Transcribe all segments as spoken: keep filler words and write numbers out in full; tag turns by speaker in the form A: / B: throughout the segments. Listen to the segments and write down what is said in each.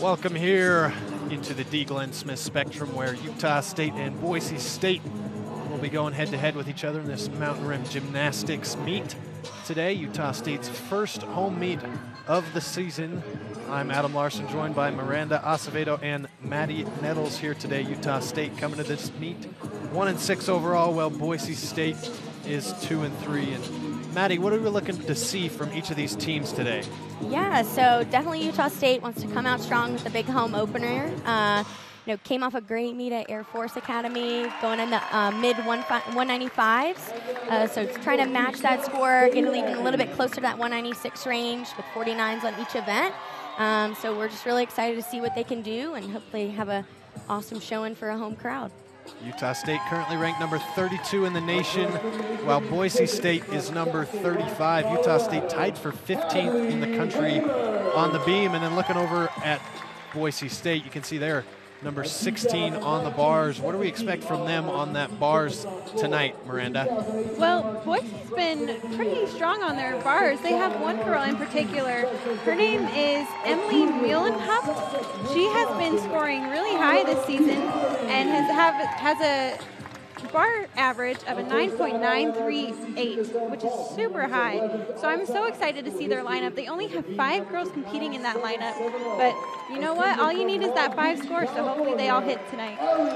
A: Welcome here into the D. Glenn Smith Spectrum, where Utah State and Boise State will be going head-to-head with each other in this Mountain Rim Gymnastics meet. Today, Utah State's first home meet of the season. I'm Adam Larson, joined by Miranda Acevedo and Maddie Nettles here today. Utah State coming to this meet one and six overall, while Boise State is two and three. And Maddie, what are we looking to see from each of these teams today?
B: Yeah, so definitely Utah State wants to come out strong with the big home opener. Uh, you know, came off a great meet at Air Force Academy, going in the uh, mid one ninety-fives. Uh, so it's trying to match that score, getting even a little bit closer to that one ninety-six range with forty-nines on each event. Um, so we're just really excited to see what they can do and hopefully have a awesome showing for a home crowd.
A: Utah State currently ranked number thirty-two in the nation, while Boise State is number thirty-five. Utah State tied for fifteenth in the country on the beam. And then looking over at Boise State, you can see they're number sixteen on the bars. What do we expect from them on that bars tonight, Miranda?
C: Well, Boise's been pretty strong on their bars. They have one girl in particular. Her name is Emily Muhlenhaupt. She has been scoring really high this season and has have has a bar average of a nine point nine three eight, which is super high. So I'm so excited to see their lineup. They only have five girls competing in that lineup, but you know what? All you need is that five score, so hopefully they all hit tonight.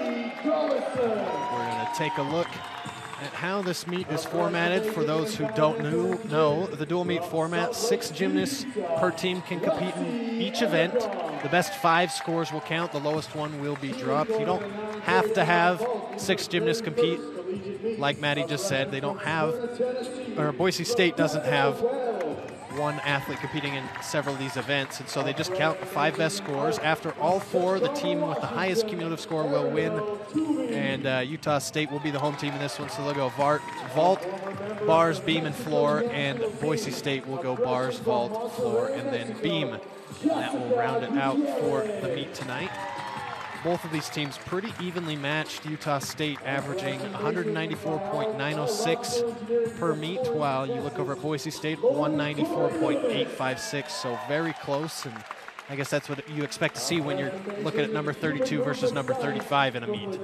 A: We're going to take a look at how this meet is formatted. For those who don't know, know, the dual meet format, six gymnasts per team can compete in each event. The best five scores will count. The lowest one will be dropped. You don't have to have six gymnasts compete. Like Maddie just said, they don't have, or Boise State doesn't have one athlete competing in several of these events, and so they just count the five best scores. After all four, the team with the highest cumulative score will win, and uh, Utah State will be the home team in this one, so they'll go vault, vault, bars, beam, and floor, and Boise State will go bars, vault, floor, and then beam. And that will round it out for the meet tonight. Both of these teams pretty evenly matched. Utah State averaging one ninety-four point nine oh six per meet, while you look over at Boise State, one ninety-four point eight five six, so very close. And I guess that's what you expect to see when you're looking at number thirty-two versus number thirty-five in a meet.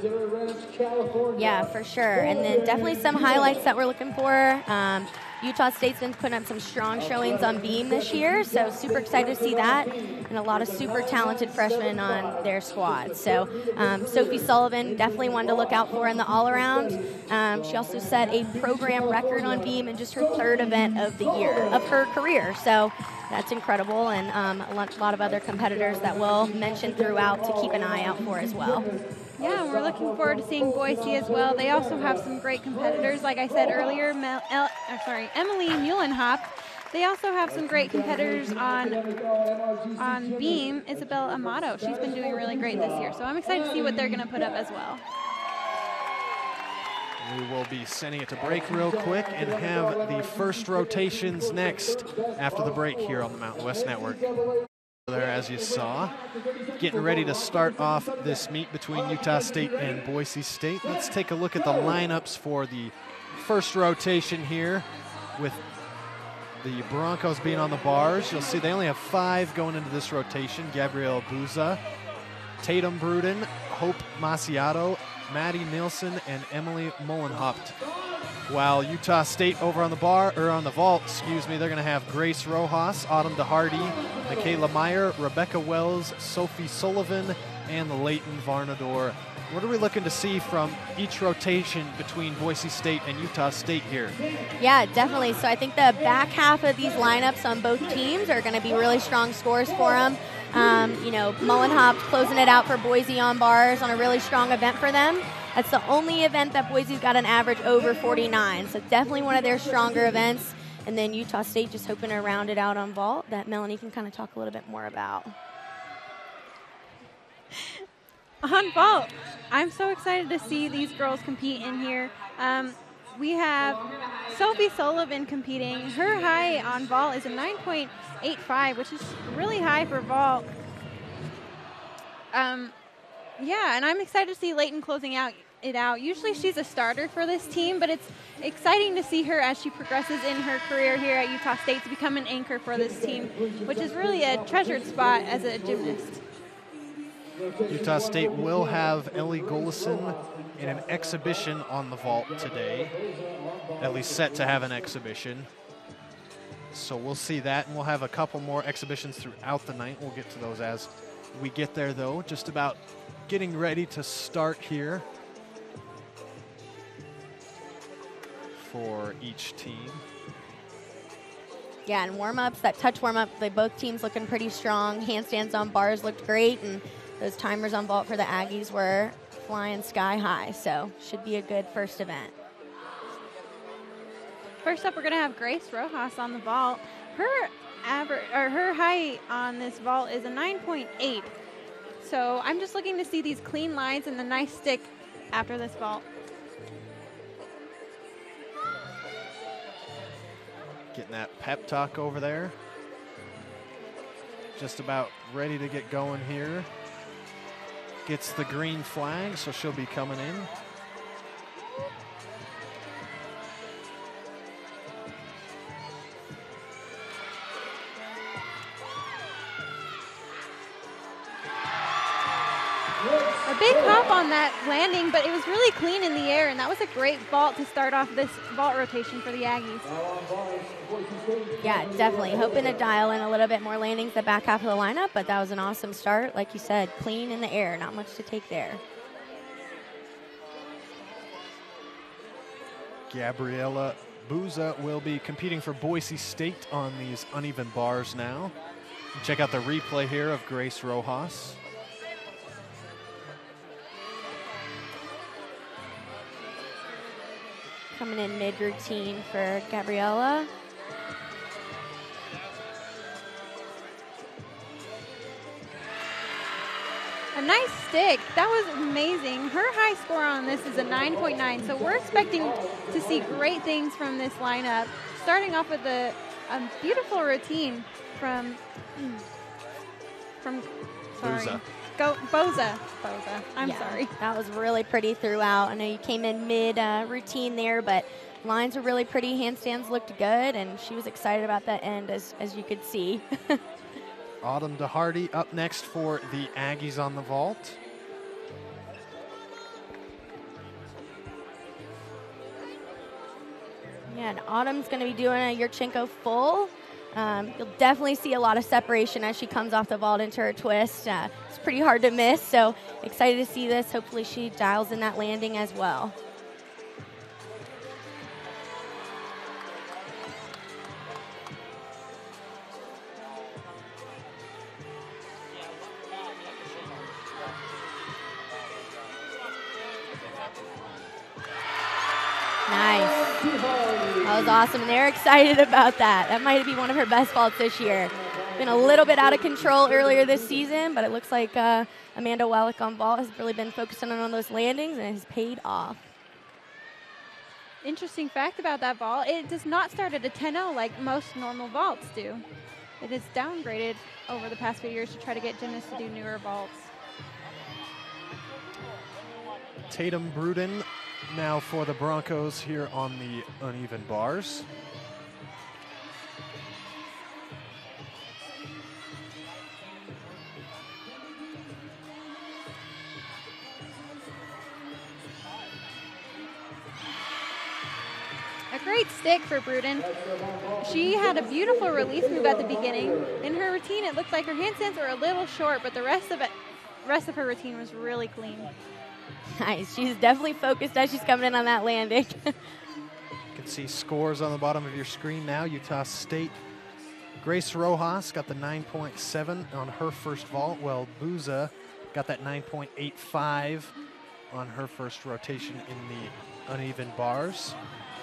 B: Yeah, for sure. And then definitely some highlights that we're looking for. Um, Utah State's been putting up some strong showings on beam this year, so super excited to see that, and a lot of super talented freshmen on their squad. So um, Sophie Sullivan, definitely one to look out for in the all-around. Um, she also set a program record on beam in just her third event of the year, of her career. So that's incredible, and um, a lot of other competitors that we'll mention throughout to keep an eye out for as well.
C: Yeah, we're looking forward to seeing Boise as well. They also have some great competitors, like I said earlier, Mel, El, uh, sorry, Emily Muhlenhaupt. They also have some great competitors on on beam, Isabel Amato. She's been doing really great this year, so I'm excited to see what they're going to put up as well.
A: We will be sending it to break real quick and have the first rotations next after the break here on the Mountain West Network. There, as you saw, getting ready to start off this meet between Utah State and Boise State. Let's take a look at the lineups for the first rotation here, with the Broncos being on the bars. You'll see they only have five going into this rotation. Gabrielle Buza, Tatum Bruden, Hope Masiato, Maddie Nilsson, and Emily Muhlenhaupt. While Utah State over on the bar, or on the vault, excuse me, they're going to have Grace Rojas, Autumn DeHardy, Michaela Meyer, Rebecca Wells, Sophie Sullivan, and Leighton Varnador. What are we looking to see from each rotation between Boise State and Utah State here?
B: Yeah, definitely. So I think the back half of these lineups on both teams are going to be really strong scores for them. Um, you know, Muhlenhaupt closing it out for Boise on bars on a really strong event for them. That's the only event that Boise's got an average over forty-nine, so definitely one of their stronger events. And then Utah State just hoping to round it out on vault that Melanie can kind of talk a little bit more about.
C: On vault, I'm so excited to see these girls compete in here. Um, we have Sophie Sullivan competing. Her high on vault is a nine point eight five, which is really high for vault. Um, yeah, and I'm excited to see Leighton closing out it out. Usually she's a starter for this team, but it's exciting to see her as she progresses in her career here at Utah State to become an anchor for this team, which is really a treasured spot as a gymnast.
A: Utah State will have Ellie Golison in an exhibition on the vault today, at least set to have an exhibition. So we'll see that, and we'll have a couple more exhibitions throughout the night. We'll get to those as we get there, though. Just about getting ready to start here for each team.
B: Yeah, and warm-ups, that touch warm-up, they both teams looking pretty strong. Handstands on bars looked great, and those timers on vault for the Aggies were flying sky high, so should be a good first event.
C: First up, we're going to have Grace Rojas on the vault. Her average, or her height on this vault is a nine point eight. So I'm just looking to see these clean lines and the nice stick after this vault.
A: Getting that pep talk over there. Just about ready to get going here. Gets the green flag, so she'll be coming in.
C: A big hop on that landing, but it was really clean in the air, and that was a great vault to start off this vault rotation for the Aggies.
B: Yeah, definitely. Hoping to dial in a little bit more landings the back half of the lineup, but that was an awesome start. Like you said, clean in the air, not much to take there.
A: Gabriella Buza will be competing for Boise State on these uneven bars now. Check out the replay here of Grace Rojas.
B: Coming in mid-routine for Gabriella.
C: A nice stick. That was amazing. Her high score on this is a nine point nine, so we're expecting to see great things from this lineup. Starting off with a, a beautiful routine from, from sorry.
A: Buza.
C: Go, Boza. Boza. I'm
B: Yeah,
C: sorry.
B: That was really pretty throughout. I know you came in mid-routine uh, there, but lines were really pretty. Handstands looked good, and she was excited about that end, as, as you could see.
A: Autumn DeHardy up next for the Aggies on the vault.
B: Yeah, and Autumn's going to be doing a Yurchenko full. Um, you'll definitely see a lot of separation as she comes off the vault into her twist. Uh, it's pretty hard to miss, so excited to see this. Hopefully she dials in that landing as well. Nice. That was awesome, and they're excited about that. That might be one of her best vaults this year. Been a little bit out of control earlier this season, but it looks like uh, Amanda Wellick on vault has really been focusing on those landings, and it has paid off.
C: Interesting fact about that vault, it does not start at a ten oh like most normal vaults do. It is downgraded over the past few years to try to get gymnasts to do newer vaults.
A: Tatum Bruden now for the Broncos here on the uneven bars.
C: A great stick for Bruden. She had a beautiful release move at the beginning. In her routine, it looked like her handstands were a little short, but the rest of it, rest of her routine was really clean.
B: Nice. She's definitely focused as she's coming in on that landing.
A: You can see scores on the bottom of your screen now. Utah State. Grace Rojas got the nine point seven on her first vault, while Buza got that nine point eight five on her first rotation in the uneven bars.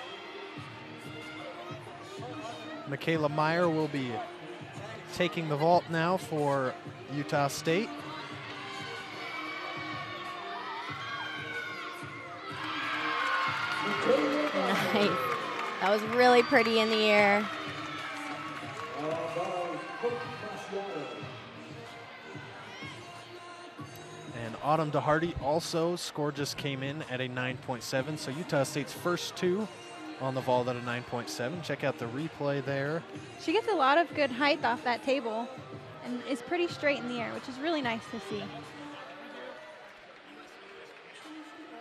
A: Michaela Meyer will be taking the vault now for Utah State.
B: Nice. That was really pretty in the air.
A: And Autumn DeHardy also, score just came in at a nine point seven. So Utah State's first two on the vault at a nine point seven. Check out the replay there.
C: She gets a lot of good height off that table and is pretty straight in the air, which is really nice to see.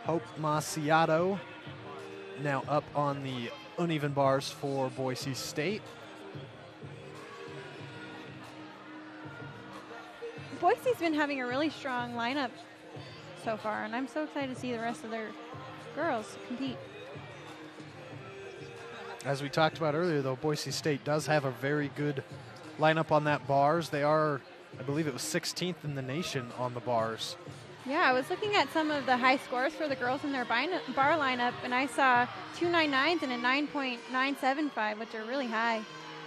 A: Hope Maciato now up on the uneven bars for Boise State.
C: Boise's been having a really strong lineup so far, and I'm so excited to see the rest of their girls compete.
A: As we talked about earlier, though, Boise State does have a very good lineup on that bars. They are, I believe it was sixteenth in the nation on the bars.
C: Yeah, I was looking at some of the high scores for the girls in their bar lineup, and I saw two ninety-nines and a nine point nine seven five, which are really high.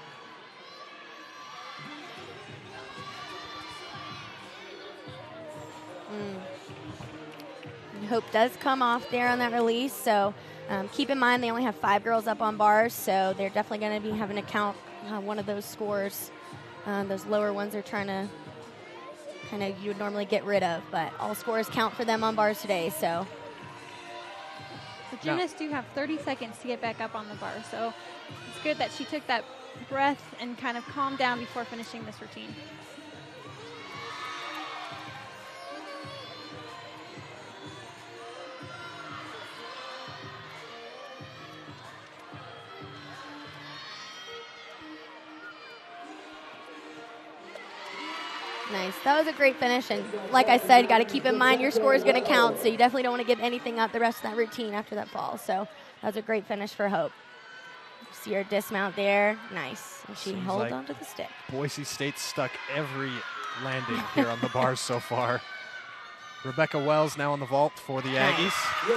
B: Mm. Hope does come off there on that release, so um, keep in mind they only have five girls up on bars, so they're definitely going to be having to count uh, one of those scores. Um, those lower ones are trying to kind of you would normally get rid of, but all scores count for them on bars today. So
C: the gymnasts do have thirty seconds to get back up on the bar, so it's good that she took that breath and kind of calmed down before finishing this routine.
B: Nice. That was a great finish, and like I said, you got to keep in mind your score is going to count, so you definitely don't want to give anything up the rest of that routine after that fall. So that was a great finish for Hope. See her dismount there. Nice. And she
A: Seems
B: held
A: like
B: onto the stick.
A: Boise State stuck every landing here on the bars so far. Rebecca Wells now on the vault for the Aggies.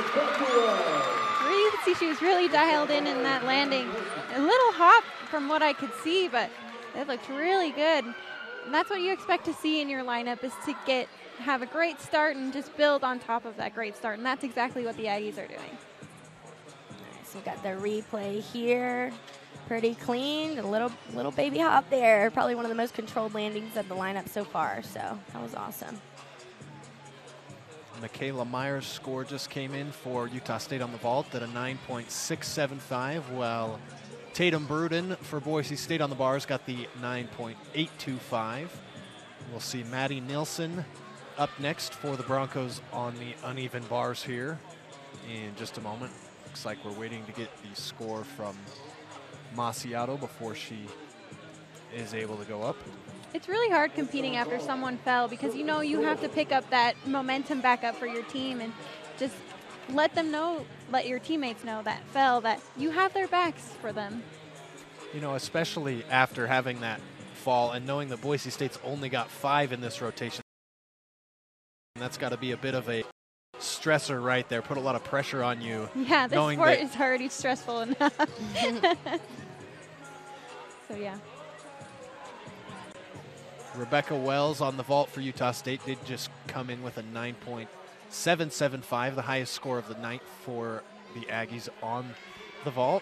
C: You could see she was really dialed in in that landing. A little hop from what I could see, but it looked really good. And that's what you expect to see in your lineup, is to get have a great start and just build on top of that great start. And that's exactly what the Aggies are doing.
B: Nice. We've got the replay here. Pretty clean. A little little baby hop there. Probably one of the most controlled landings of the lineup so far. So that was awesome.
A: Michaela Myers' score just came in for Utah State on the vault at a nine point six seven five, while Tatum Bruden for Boise State on the bars got the nine point eight two five. We'll see Maddie Nielsen up next for the Broncos on the uneven bars here in just a moment. Looks like we're waiting to get the score from Maciato before she is able to go up.
C: It's really hard competing after someone fell, because you know you have to pick up that momentum back up for your team and just let them know, let your teammates know that fell, that you have their backs for them.
A: You know, especially after having that fall and knowing that Boise State's only got five in this rotation. And that's got to be a bit of a stressor right there, put a lot of pressure on you.
C: Yeah, this sport is already stressful enough. So, yeah.
A: Rebecca Wells on the vault for Utah State did just come in with a nine point seven seven five, the highest score of the night for the Aggies on the vault.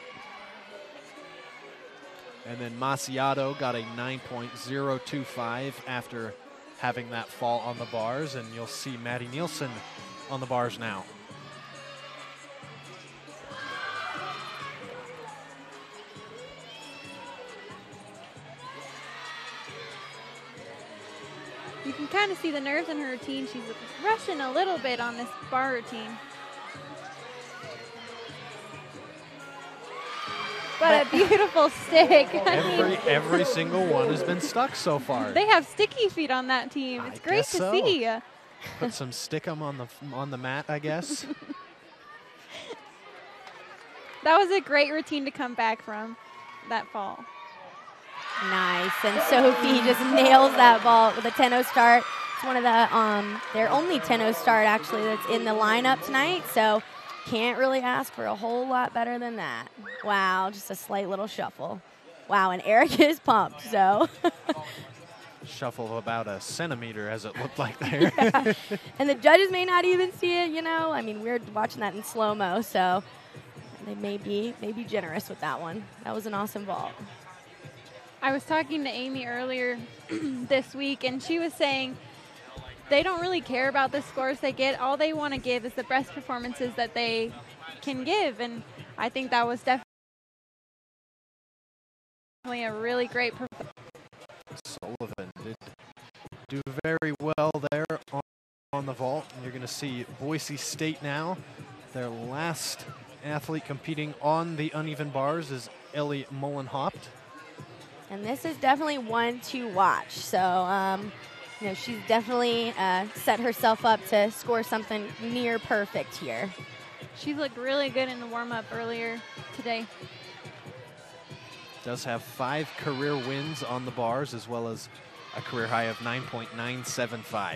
A: And then Maciato got a nine point oh two five after having that fall on the bars, and you'll see Maddie Nielsen on the bars now.
C: You can kind of see the nerves in her routine. She's rushing a little bit on this bar routine. But a beautiful stick.
A: Every, every single one has been stuck so far.
C: They have sticky feet on that team. It's
A: I
C: great to
A: so.
C: see.
A: Put some stickum on the on the mat, I guess.
C: That was a great routine to come back from, that fall.
B: Nice. And Sophie just nails that vault with a ten oh start. It's one of the, um, their only ten oh start, actually, that's in the lineup tonight. So can't really ask for a whole lot better than that. Wow, just a slight little shuffle. Wow, and Eric is pumped, so.
A: Shuffle of about a centimeter, as it looked like there.
B: Yeah. And the judges may not even see it, you know. I mean, we're watching that in slow-mo, so they may be, may be generous with that one. That was an awesome vault.
C: I was talking to Amy earlier this week, and she was saying they don't really care about the scores they get. All they want to give is the best performances that they can give, and I think that was definitely a really great performance.
A: Sullivan did do very well there on, on the vault. And you're going to see Boise State now Their last athlete competing on the uneven bars is Ellie Mullenhopt.
B: And this is definitely one to watch. So, um, you know, she's definitely uh, set herself up to score something near perfect here.
C: She looked really good in the warm-up earlier today.
A: Does have five career wins on the bars, as well as a career high of nine point nine seven five.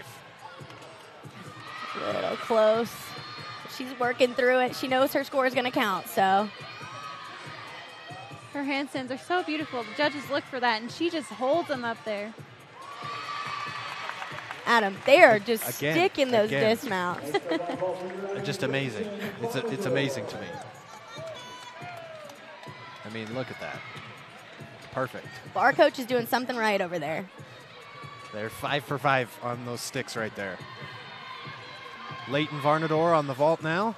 B: A little close. She's working through it. She knows her score is going to count, so.
C: Her handstands are so beautiful. The judges look for that, and she just holds them up there.
B: Adam, they are just
A: again,
B: sticking those
A: again.
B: dismounts.
A: Just amazing. It's, a, it's amazing to me. I mean, look at that. Perfect.
B: Bar coach is doing something right over there.
A: They're five for five on those sticks right there. Leighton Varnador on the vault now.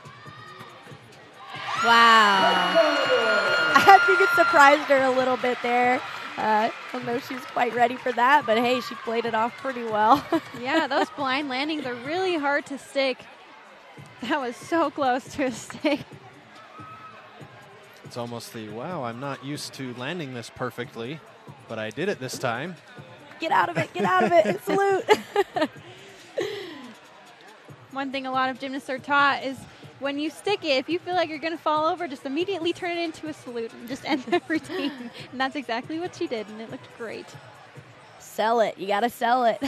B: Wow. I think it surprised her a little bit there. Uh, I don't know if she was quite ready for that, but hey, she played it off pretty well.
C: Yeah, those blind landings are really hard to stick. That was so close to a stick.
A: It's almost the, wow, I'm not used to landing this perfectly, but I did it this time.
B: Get out of it, get out of it, and salute.
C: One thing a lot of gymnasts are taught is when you stick it, if you feel like you're going to fall over, just immediately turn it into a salute and just end the routine. And that's exactly what she did, and it looked great.
B: Sell it. You got to sell it.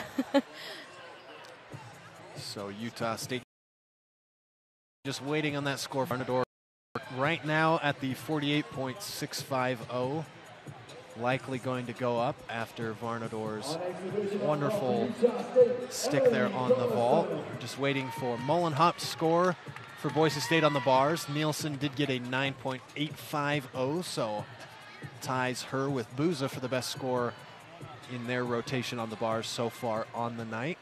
A: So Utah State just waiting on that score for Varnador right now at the forty-eight point six five oh. Likely going to go up after Varnador's wonderful stick there on the vault. Just waiting for Mullenhop's score for Boise State on the bars. Nielsen did get a nine point eight five oh, so ties her with Booza for the best score in their rotation on the bars so far on the night.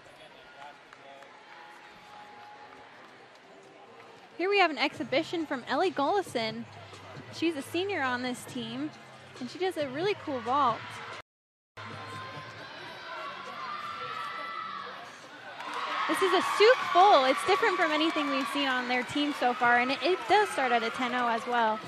C: Here we have an exhibition from Ellie Gullison. She's a senior on this team, and she does a really cool vault. This is a soup full. It's different from anything we've seen on their team so far, and it, it does start at a ten oh as well.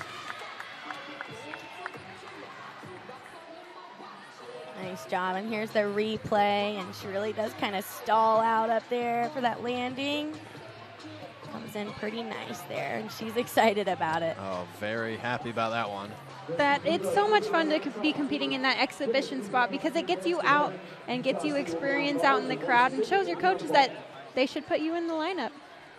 B: Nice job. And here's the replay, and she really does kind of stall out up there for that landing. Comes in pretty nice there, and she's excited about it.
A: Oh, very happy about that one.
C: That it's so much fun to be competing in that exhibition spot because it gets you out and gets you experience out in the crowd and shows your coaches that they should put you in the lineup.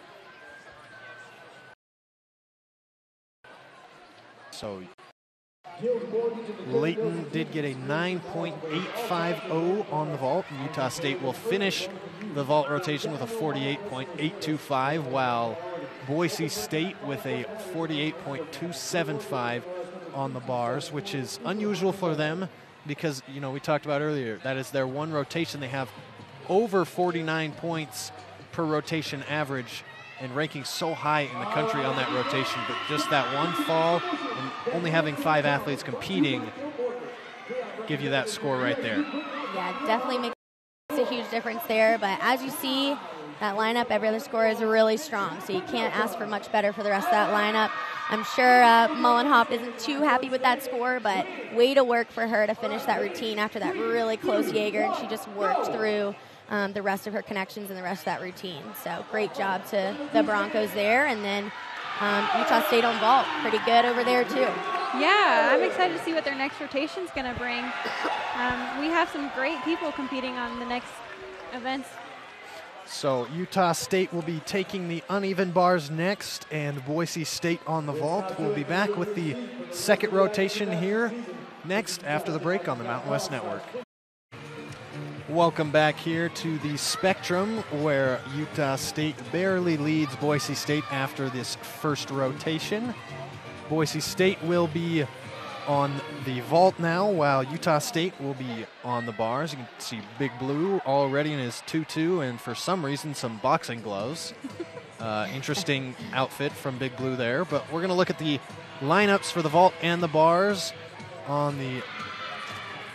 A: So Leighton did get a nine point eight five oh on the vault. Utah State will finish the vault rotation with a forty-eight point eight two five, while Boise State with a forty-eight point two seven five on the bars, which is unusual for them because, you know, we talked about earlier, that is their one rotation. They have over forty-nine points per rotation average and ranking so high in the country on that rotation, but just that one fall and only having five athletes competing give you that score right there.
B: Yeah, definitely makes a huge difference there, but as you see, that lineup, every other score is really strong, so you can't ask for much better for the rest of that lineup. I'm sure uh, Mullenhop isn't too happy with that score, but way to work for her to finish that routine after that really close Jaeger, and she just worked through um, the rest of her connections and the rest of that routine. So great job to the Broncos there, and then um, Utah State on vault, pretty good over there too.
C: Yeah, I'm excited to see what their next rotation is going to bring. Um, we have some great people competing on the next events.
A: So Utah State will be taking the uneven bars next, and Boise State on the vault. We'll be back with the second rotation here next after the break on the Mountain West Network. Welcome back here to the Spectrum, where Utah State barely leads Boise State after this first rotation. Boise State will be on the vault now, while Utah State will be on the bars. You can see Big Blue already in his tutu and for some reason some boxing gloves. Uh, interesting outfit from Big Blue there, but we're going to look at the lineups for the vault and the bars on the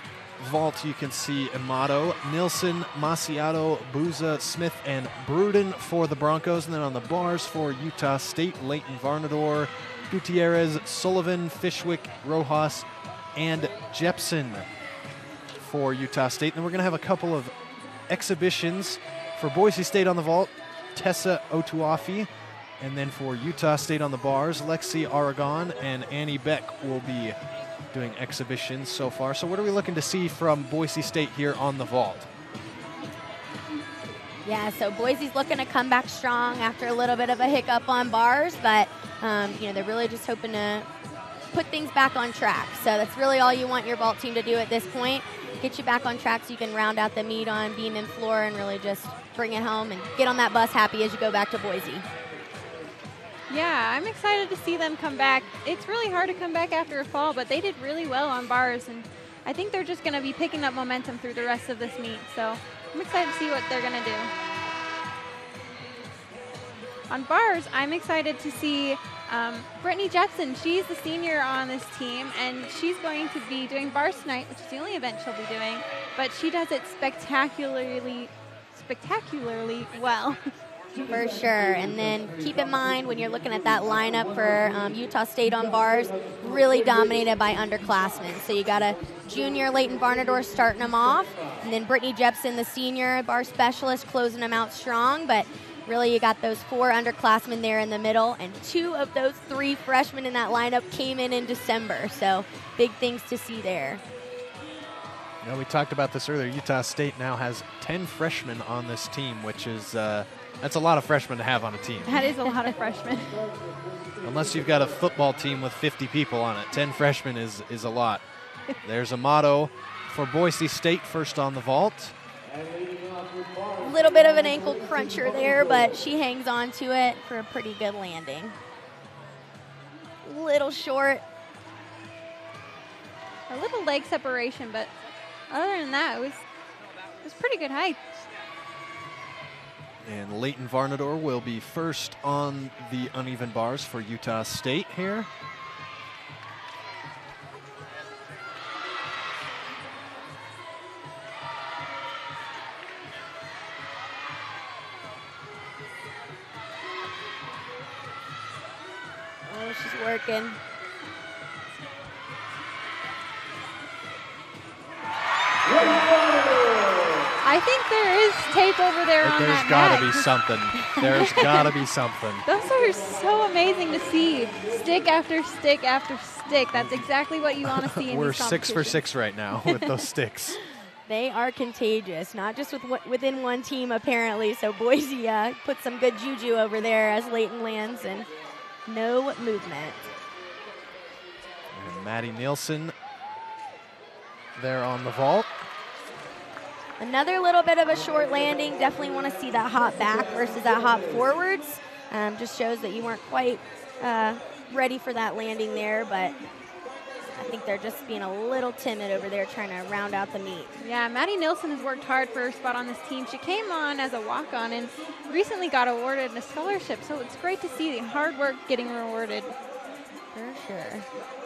A: vault, you can see Amato, Nilsson, Masiato, Buza, Smith, and Bruden for the Broncos. And then on the bars for Utah State, Leighton Varnador, Gutierrez, Sullivan, Fishwick, Rojas, and Jepson for Utah State. And then we're going to have a couple of exhibitions for Boise State on the vault, Tessa Otuafi. And then for Utah State on the bars, Lexi Aragon and Annie Beck will be doing exhibitions so far. So what are we looking to see from Boise State here on the vault?
B: Yeah, so Boise's looking to come back strong after a little bit of a hiccup on bars, but um, you know, they're really just hoping to put things back on track. So that's really all you want your vault team to do at this point. Get you back on track so you can round out the meet on beam and floor and really just bring it home and get on that bus happy as you go back to Boise.
C: Yeah, I'm excited to see them come back. It's really hard to come back after a fall, but they did really well on bars, and I think they're just going to be picking up momentum through the rest of this meet. So I'm excited to see what they're going to do. On bars, I'm excited to see um, Brittany Jepson. She's the senior on this team, and she's going to be doing bars tonight, which is the only event she'll be doing, but she does it spectacularly, spectacularly well.
B: For sure. And then keep in mind when you're looking at that lineup for um, Utah State on bars, really dominated by underclassmen. So you got a junior Leighton Varnador starting them off, and then Brittany Jepson, the senior bar specialist, closing them out strong. But really you got those four underclassmen there in the middle, and two of those three freshmen in that lineup came in in December. So big things to see there.
A: You know, we talked about this earlier. Utah State now has ten freshmen on this team, which is uh, that's a lot of freshmen to have on a team.
C: That is a lot of freshmen.
A: Unless you've got a football team with fifty people on it, ten freshmen is, is a lot. There's a motto for Boise State, first on the vault.
B: A little bit of an ankle cruncher there, but she hangs on to it for a pretty good landing. Little short.
C: A little leg separation, but other than that, it was, it was pretty good height.
A: And Leighton Varnador will be first on the uneven bars for Utah State here.
B: Oh, she's working.
C: I think there is tape over there
A: But
C: on
A: there's
C: that
A: gotta
C: mat.
A: be something. There's gotta be something.
C: Those are so amazing to see. Stick after stick after stick. That's exactly what you want to see in
A: We're
C: these
A: six for
C: competitions.
A: six right now with those sticks.
B: They are contagious, not just with within one team apparently. So Boise uh, put some good juju over there as Leighton lands and no movement.
A: And Maddie Nielsen there on the vault.
B: Another little bit of a short landing. Definitely want to see that hop back versus that hop forwards. Um, just shows that you weren't quite uh, ready for that landing there, but I think they're just being a little timid over there trying to round out the meet.
C: Yeah, Maddie Nilsson has worked hard for her spot on this team. She came on as a walk-on and recently got awarded a scholarship, so it's great to see the hard work getting rewarded.
B: For sure.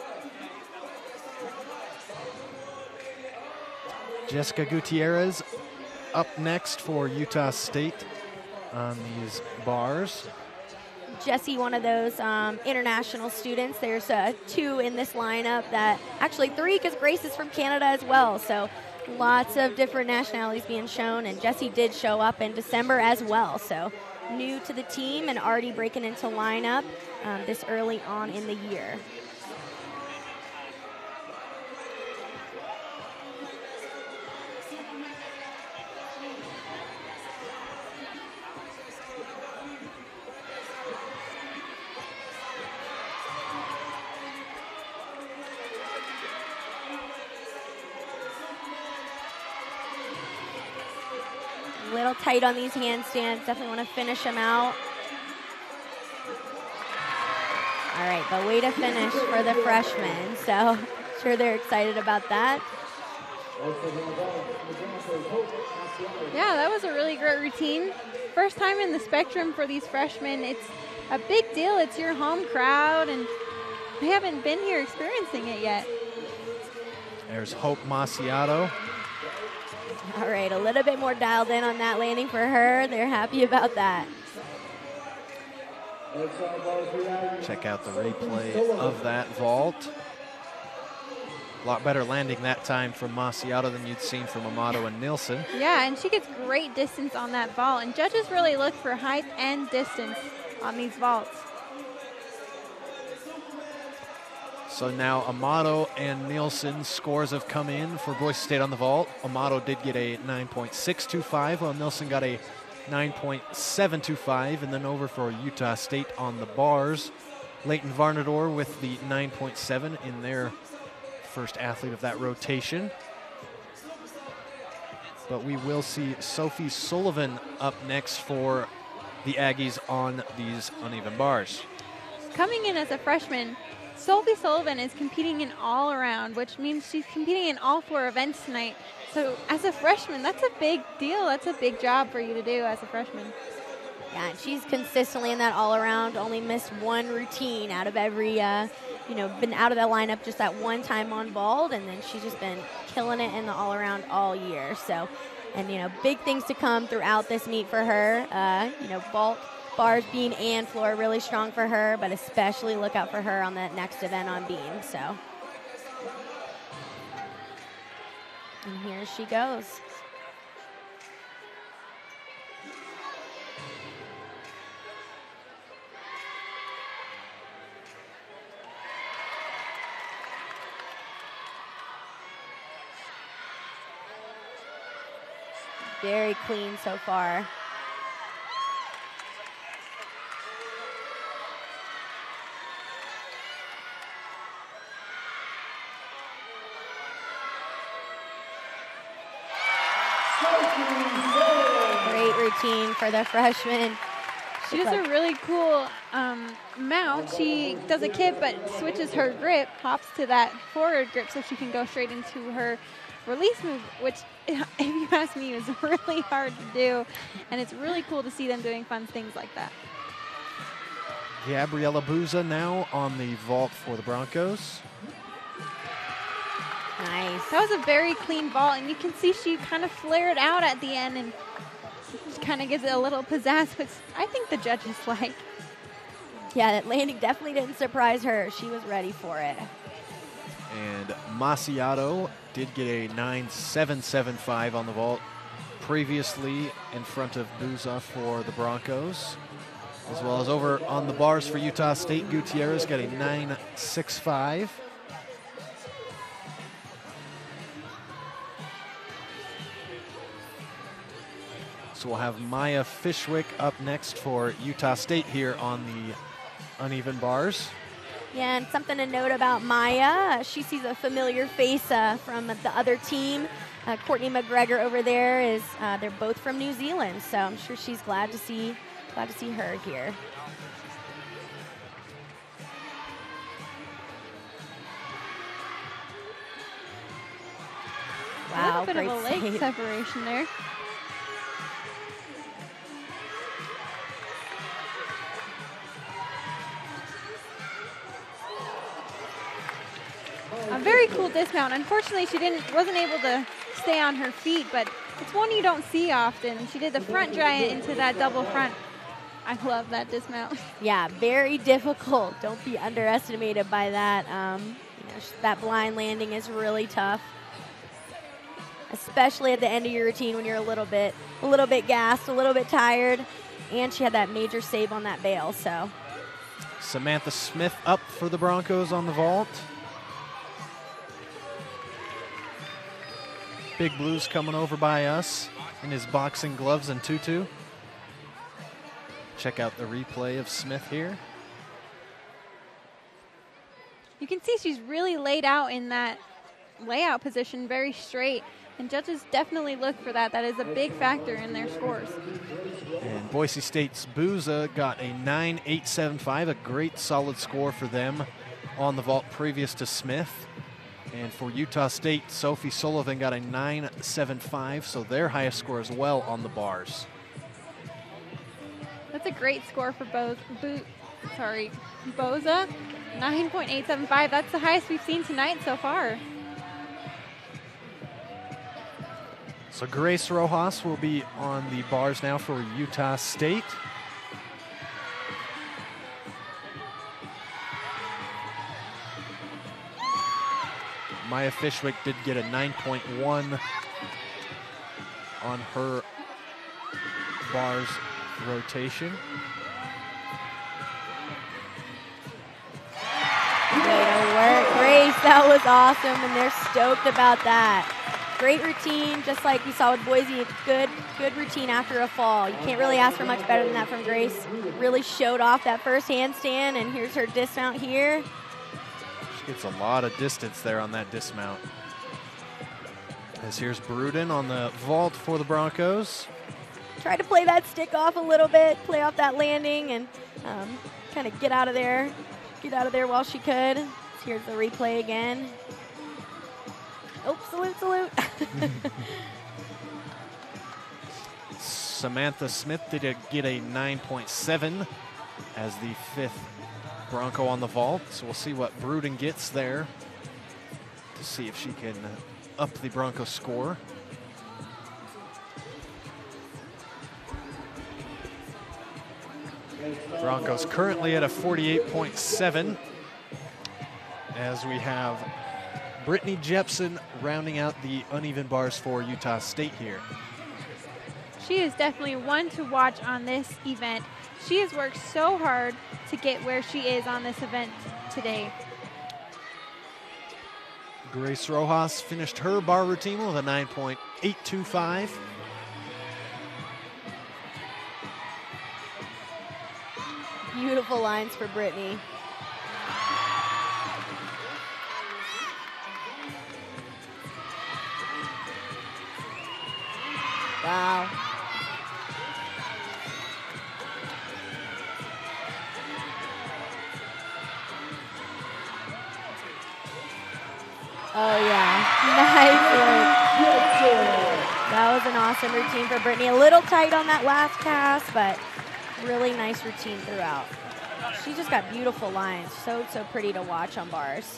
A: Jessica Gutierrez up next for Utah State on these bars.
B: Jessie, one of those um, international students. There's uh, two in this lineup that, actually three, because Grace is from Canada as well. So lots of different nationalities being shown, and Jessie did show up in December as well. So new to the team and already breaking into lineup um, this early on in the year. Little tight on these handstands. Definitely want to finish them out. All right, but way to finish for the freshmen. So I'm sure they're excited about that.
C: Yeah, that was a really great routine. First time in the Spectrum for these freshmen. It's a big deal. It's your home crowd, and they haven't been here experiencing it yet.
A: There's Hope Masiato
B: All right, a little bit more dialed in on that landing for her. They're happy about that.
A: Check out the replay of that vault. A lot better landing that time from Masiato than you'd seen from Amato and Nielsen.
C: Yeah, and she gets great distance on that vault. And judges really look for height and distance on these vaults.
A: So now Amato and Nielsen's scores have come in for Boise State on the vault. Amato did get a nine point six two five, while Nielsen got a nine point seven two five. And then over for Utah State on the bars, Leighton Varnador with the nine point seven in their first athlete of that rotation. But we will see Sophie Sullivan up next for the Aggies on these uneven bars.
C: Coming in as a freshman, Sophie Sullivan is competing in all around, which means she's competing in all four events tonight. So as a freshman, that's a big deal. That's a big job for you to do as a freshman.
B: Yeah, and she's consistently in that all-around, only missed one routine out of every, uh, you know, been out of that lineup just that one time on vault, and then she's just been killing it in the all-around all year. So, and, you know, big things to come throughout this meet for her. Uh, you know, vault, bars, beam, and floor really strong for her, but especially look out for her on that next event on beam. So, and here she goes. Very clean so far. Great routine for the freshman.
C: She does a really cool um, mount. She does a kip but switches her grip, hops to that forward grip so she can go straight into her release move, which, if you ask me, is really hard to do. And it's really cool to see them doing fun things like that.
A: Gabriella Buza now on the vault for the Broncos.
B: Nice.
C: That was a very clean vault, and you can see she kind of flared out at the end and kind of gives it a little pizzazz, which I think the judges like.
B: Yeah, that landing definitely didn't surprise her. She was ready for it.
A: And Masiato did get a nine seven seven five on the vault previously in front of Buza for the Broncos. As well as over on the bars for Utah State, Gutierrez got a nine six five. So we'll have Maya Fishwick up next for Utah State here on the uneven bars.
B: Yeah, and something to note about Maya, she sees a familiar face uh, from the other team. Uh, Courtney McGregor over there is, uh, they're both from New Zealand, so I'm sure she's glad to see, glad to see her here. Wow,
C: a little bit
B: great
C: of a leg
B: save.
C: separation there. A very cool dismount. Unfortunately, she didn't wasn't able to stay on her feet, but it's one you don't see often. She did the front giant into that double front. I love that dismount.
B: Yeah, very difficult. Don't be underestimated by that. Um, you know, that blind landing is really tough, especially at the end of your routine when you're a little bit, a little bit gassed, a little bit tired, and she had that major save on that bail. So,
A: Samantha Smith up for the Broncos on the vault. Big Blues coming over by us in his boxing gloves and tutu. Check out the replay of Smith here.
C: You can see she's really laid out in that layout position, very straight. And judges definitely look for that. That is a big factor in their scores.
A: And Boise State's Buza got a nine eight seven five, a great solid score for them on the vault previous to Smith. And for Utah State, Sophie Sullivan got a nine seven five, so their highest score as well on the bars.
C: That's a great score for Bo, Bo, sorry, Boza, nine point eight seven five. That's the highest we've seen tonight so far.
A: So Grace Rojas will be on the bars now for Utah State. Maya Fishwick did get a nine point one on her bars rotation.
B: Way to work, Grace. That was awesome, and they're stoked about that. Great routine, just like we saw with Boise. Good, good routine after a fall. You can't really ask for much better than that from Grace. Really showed off that first handstand, and here's her dismount here.
A: She gets a lot of distance there on that dismount. As here's Bruden on the vault for the Broncos.
B: Try to play that stick off a little bit, play off that landing, and um, kind of get out of there. Get out of there while she could. Here's the replay again. Oh, salute, salute.
A: Samantha Smith did get a nine point seven as the fifth Bronco on the vault. So we'll see what Bruden gets there to see if she can up the Bronco score. Broncos currently at a forty-eight point seven as we have Brittany Jepson rounding out the uneven bars for Utah State here.
C: She is definitely one to watch on this event. She has worked so hard to get where she is on this event today.
A: Grace Rojas finished her bar routine with a nine point eight two five.
B: Beautiful lines for Brittany. Wow. Oh yeah, nice work. That was an awesome routine for Brittany. A little tight on that last pass, but really nice routine throughout. She just got beautiful lines. So, so pretty to watch on bars.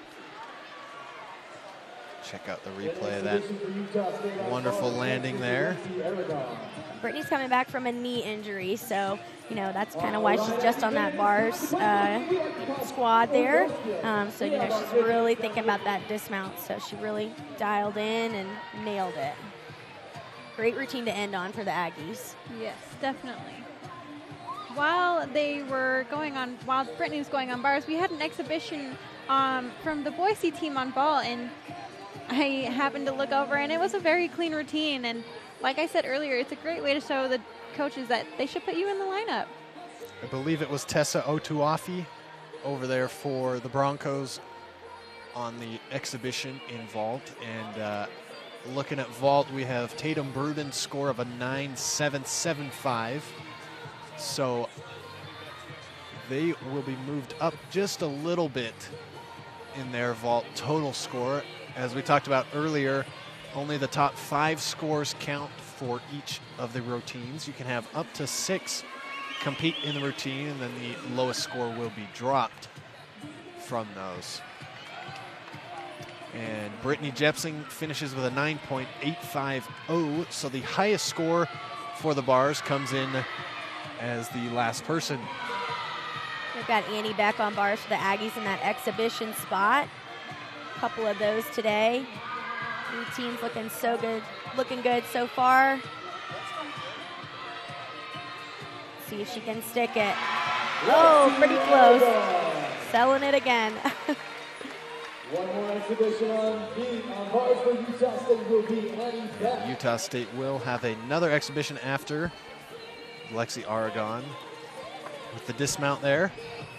A: Check out the replay of that wonderful landing there.
B: Brittany's coming back from a knee injury, so, you know, that's kind of why she's just on that bars uh, squad there. Um, so, you know, she's really thinking about that dismount, so she really dialed in and nailed it. Great routine to end on for the Aggies.
C: Yes, definitely. While they were going on, while Brittany was going on bars, we had an exhibition um, from the Boise team on ball, and I happened to look over, and it was a very clean routine. And like I said earlier, it's a great way to show the coaches that they should put you in the lineup.
A: I believe it was Tessa Otuafi over there for the Broncos on the exhibition in vault. And uh, looking at vault, we have Tatum Bruden's score of a nine seven seven five. So they will be moved up just a little bit in their vault total score. As we talked about earlier, only the top five scores count for each of the routines. You can have up to six compete in the routine, and then the lowest score will be dropped from those. And Brittany Jepson finishes with a nine point eight five oh, so the highest score for the bars comes in as the last person.
B: We've got Annie back on bars for the Aggies in that exhibition spot. A couple of those today. Routine's looking so good, looking good so far. See if she can stick it. Oh, pretty close. Selling it again.
D: One more exhibition on beat on bars for Utah State will be Annie back.
A: Utah State will have another exhibition after Lexi Aragon with the dismount there.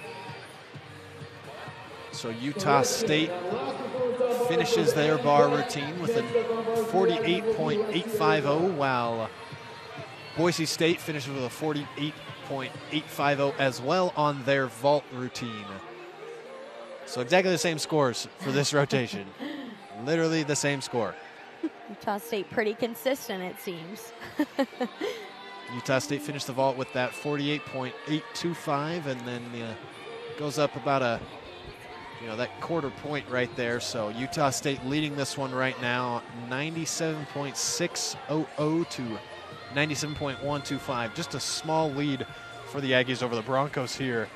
A: So Utah State finishes their bar routine with a forty-eight point eight five oh, while Boise State finishes with a forty-eight point eight five oh as well on their vault routine. So exactly the same scores for this rotation. Literally the same score.
B: Utah State pretty consistent, it seems.
A: Utah State finished the vault with that forty-eight point eight two five, and then uh, goes up about a you know, that quarter point right there. So Utah State leading this one right now, ninety-seven point six hundred to ninety-seven point one two five. Just a small lead for the Aggies over the Broncos here.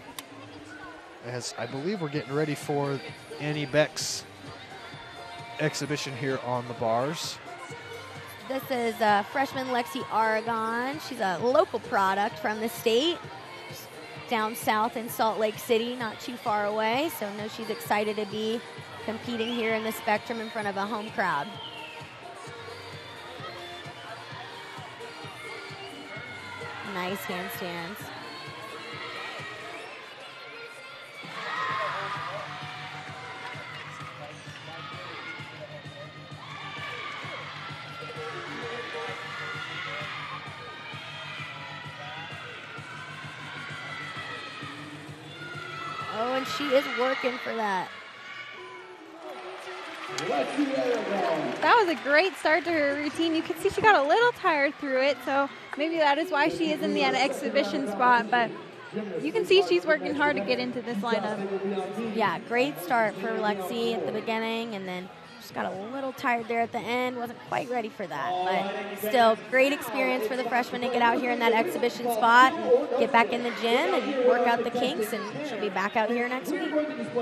A: As I believe we're getting ready for Annie Beck's exhibition here on the bars.
B: This is uh, freshman Lexi Aragon. She's a local product from the state, down south in Salt Lake City, not too far away. So I know she's excited to be competing here in the Spectrum in front of a home crowd. Nice handstands. Oh, and she is working for that.
C: That was a great start to her routine. You can see she got a little tired through it, so maybe that is why she is in the exhibition spot, but you can see she's working hard to get into this lineup.
B: Yeah, great start for Lexi at the beginning, and then just got a little tired there at the end. Wasn't quite ready for that, but still great experience for the freshman to get out here in that exhibition spot and get back in the gym and work out the kinks, and she'll be back out here next week.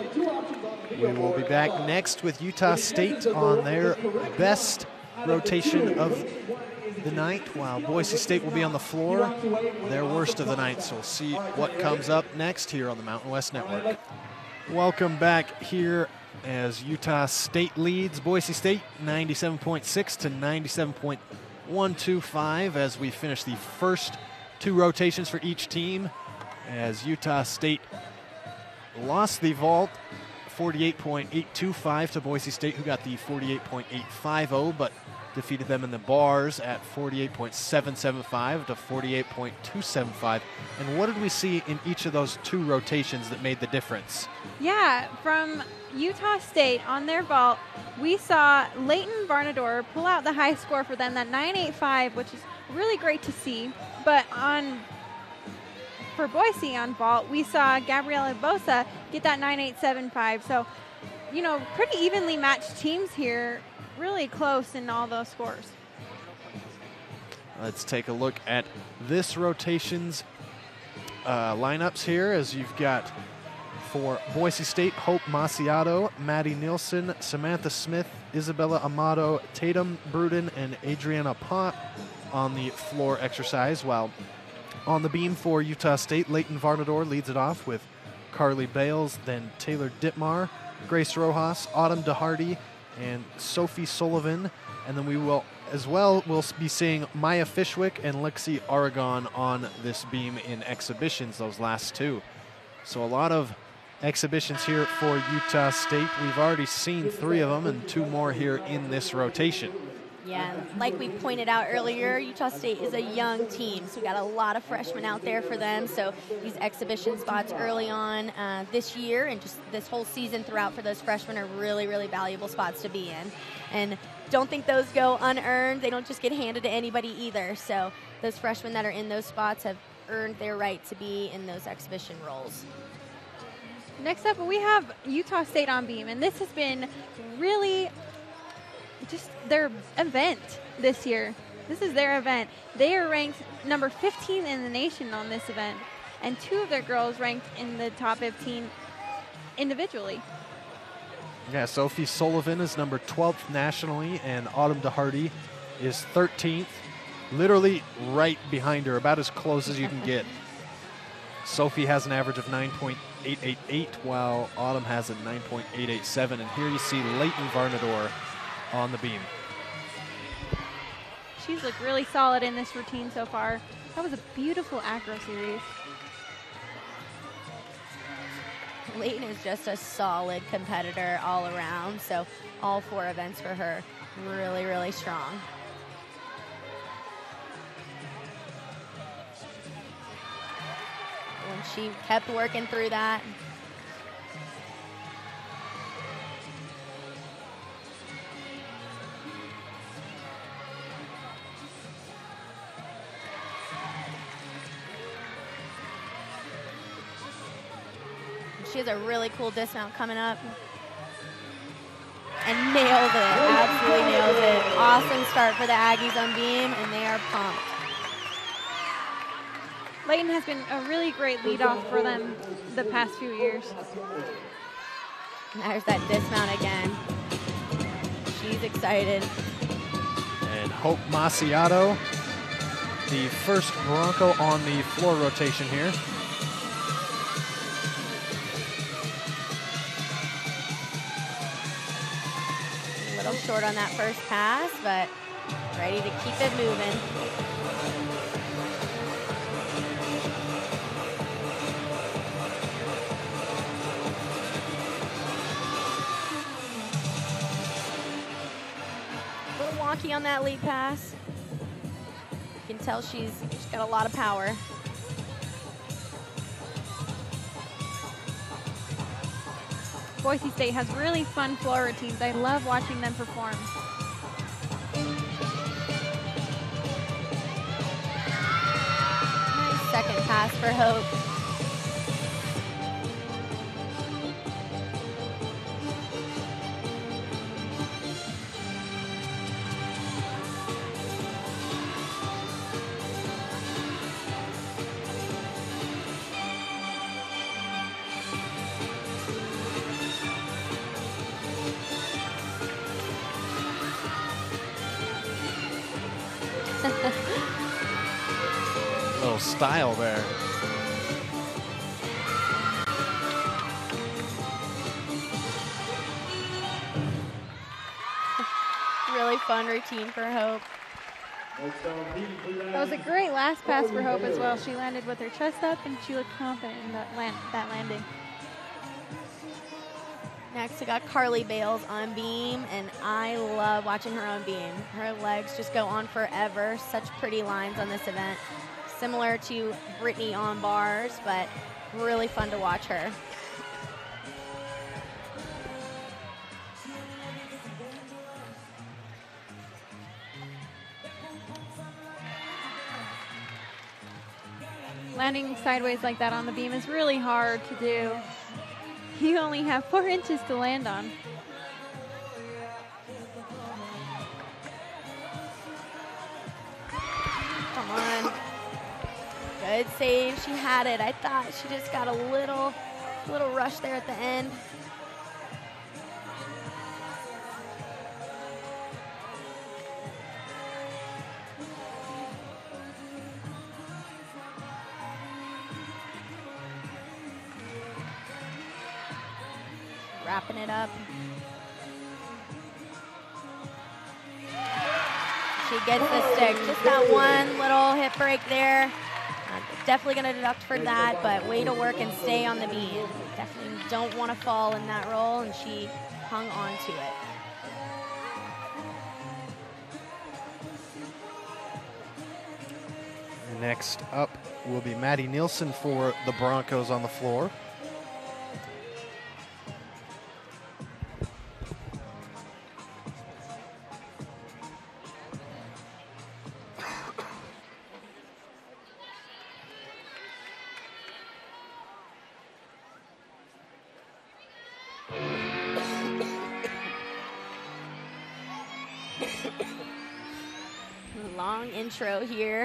A: We will be back next with Utah State on their best rotation of the night, while Boise State will be on the floor, their worst of the night. So we'll see what comes up next here on the Mountain West Network. Welcome back here as Utah State leads Boise State ninety-seven point six to ninety-seven point one two five as we finish the first two rotations for each team, as Utah State lost the vault forty-eight point eight two five to Boise State, who got the forty-eight point eight five zero, but defeated them in the bars at forty-eight point seven seven five to forty-eight point two seven five. And what did we see in each of those two rotations that made the difference?
C: Yeah, from Utah State on their vault, we saw Leighton Varnador pull out the high score for them, that nine eighty-five, which is really great to see. But on for Boise on vault, we saw Gabriela Bosa get that nine eight seven five. So, you know, pretty evenly matched teams here, really close in all those scores.
A: Let's take a look at this rotation's uh, lineups here, as you've got for Boise State, Hope Maciato, Maddie Nielsen, Samantha Smith, Isabella Amato, Tatum Bruden, and Adriana Pont on the floor exercise, while on the beam for Utah State, Leighton Varnador leads it off with Carly Bales, then Taylor Dittmar, Grace Rojas, Autumn DeHardy, and Sophie Sullivan. And then we will as well we'll be seeing Maya Fishwick and Lexi Aragon on this beam in exhibitions, those last two. So a lot of exhibitions here for Utah State. We've already seen three of them and two more here in this rotation.
B: Yeah, like we pointed out earlier, Utah State is a young team, so we got a lot of freshmen out there for them. So these exhibition spots early on uh, this year and just this whole season throughout for those freshmen are really, really valuable spots to be in. And don't think those go unearned. They don't just get handed to anybody either. So those freshmen that are in those spots have earned their right to be in those exhibition roles.
C: Next up, we have Utah State on beam, and this has been really just their event this year. This is their event. They are ranked number fifteen in the nation on this event, and two of their girls ranked in the top fifteen individually.
A: Yeah, Sophie Sullivan is number twelfth nationally, and Autumn DeHardy is thirteenth, literally right behind her, about as close as you can get. Sophie has an average of nine point eight eight eight, while Autumn has a nine point eight eight seven. And here you see Leighton Varnador on the beam.
C: She's looked really solid in this routine so far. That was a beautiful acro series.
B: Leighton is just a solid competitor all around, so all four events for her, really, really strong. And she kept working through that. She has a really cool dismount coming up. And nailed it, absolutely nailed it. Awesome start for the Aggies on beam, and they are pumped.
C: Layton has been a really great leadoff for them the past few years.
B: There's that dismount again. She's excited.
A: And Hope Maciato, the first Bronco on the floor rotation here.
B: A little short on that first pass, but ready to keep it moving. A little wonky on that lead pass. You can tell she's, she's got a lot of power.
C: Boise State has really fun floor routines. I love watching them perform.
B: Nice second pass for Hope.
A: Little style there.
B: Really fun routine for Hope.
C: That was a great last pass for Hope as well. She landed with her chest up, and she looked confident in that, land, that landing.
B: Next, we got Carly Bales on beam, and I love watching her on beam. Her legs just go on forever. Such pretty lines on this event. Similar to Brittany on bars, but really fun to watch her.
C: Landing sideways like that on the beam is really hard to do. You only have four inches to land on.
B: Come on. Good save. She had it. I thought she just got a little, little rush there at the end. Wrapping it up. She gets the stick. Just that one little hip break there. Uh, definitely going to deduct for that, but way to work and stay on the beam. Definitely don't want to fall in that roll, and she hung on to it.
A: Next up will be Maddie Nielsen for the Broncos on the floor.
B: Long intro here.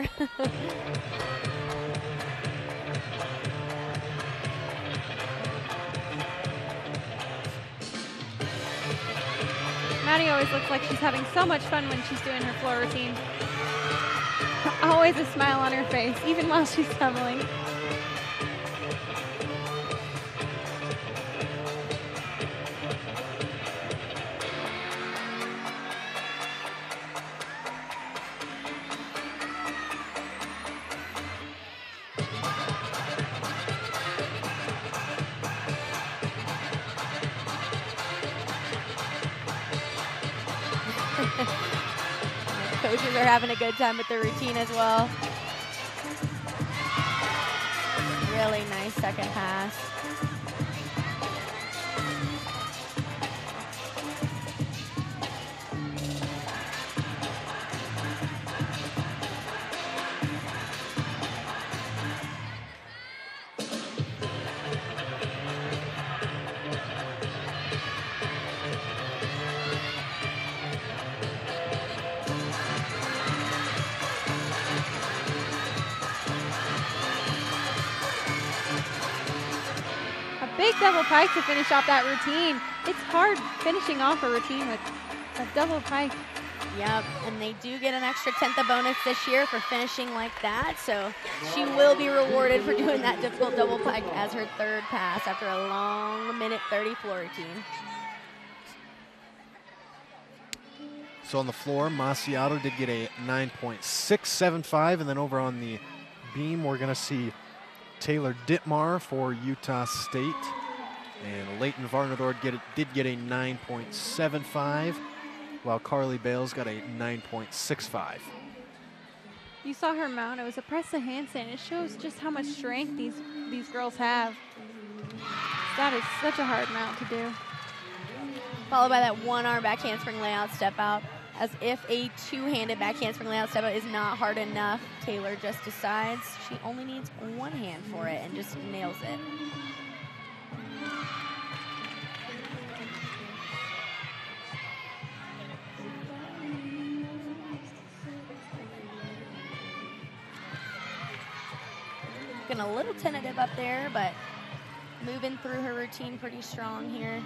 C: Maddie always looks like she's having so much fun when she's doing her floor routine. Always a smile on her face, even while she's tumbling.
B: Coaches are having a good time with the routine as well. Really nice second pass.
C: big double pike to finish off that routine. It's hard finishing off a routine with a double pike.
B: Yep, and they do get an extra tenth of bonus this year for finishing like that, so she will be rewarded for doing that difficult double pike as her third pass after a long minute thirty floor routine.
A: So on the floor, Macchiato did get a nine point six seven five, and then over on the beam, we're going to see Taylor Dittmar for Utah State, and Leighton Varnador get it, did get a nine point seven five, while Carly Bales got a nine point six five.
C: You saw her mount. It was a press of handstand. It shows just how much strength these, these girls have. That is such a hard mount to do.
B: Followed by that one arm back handspring layout step out. As if a two-handed back handspring layout step out is not hard enough, Taylor just decides she only needs one hand for it and just nails it. Looking a little tentative up there, but moving through her routine pretty strong here.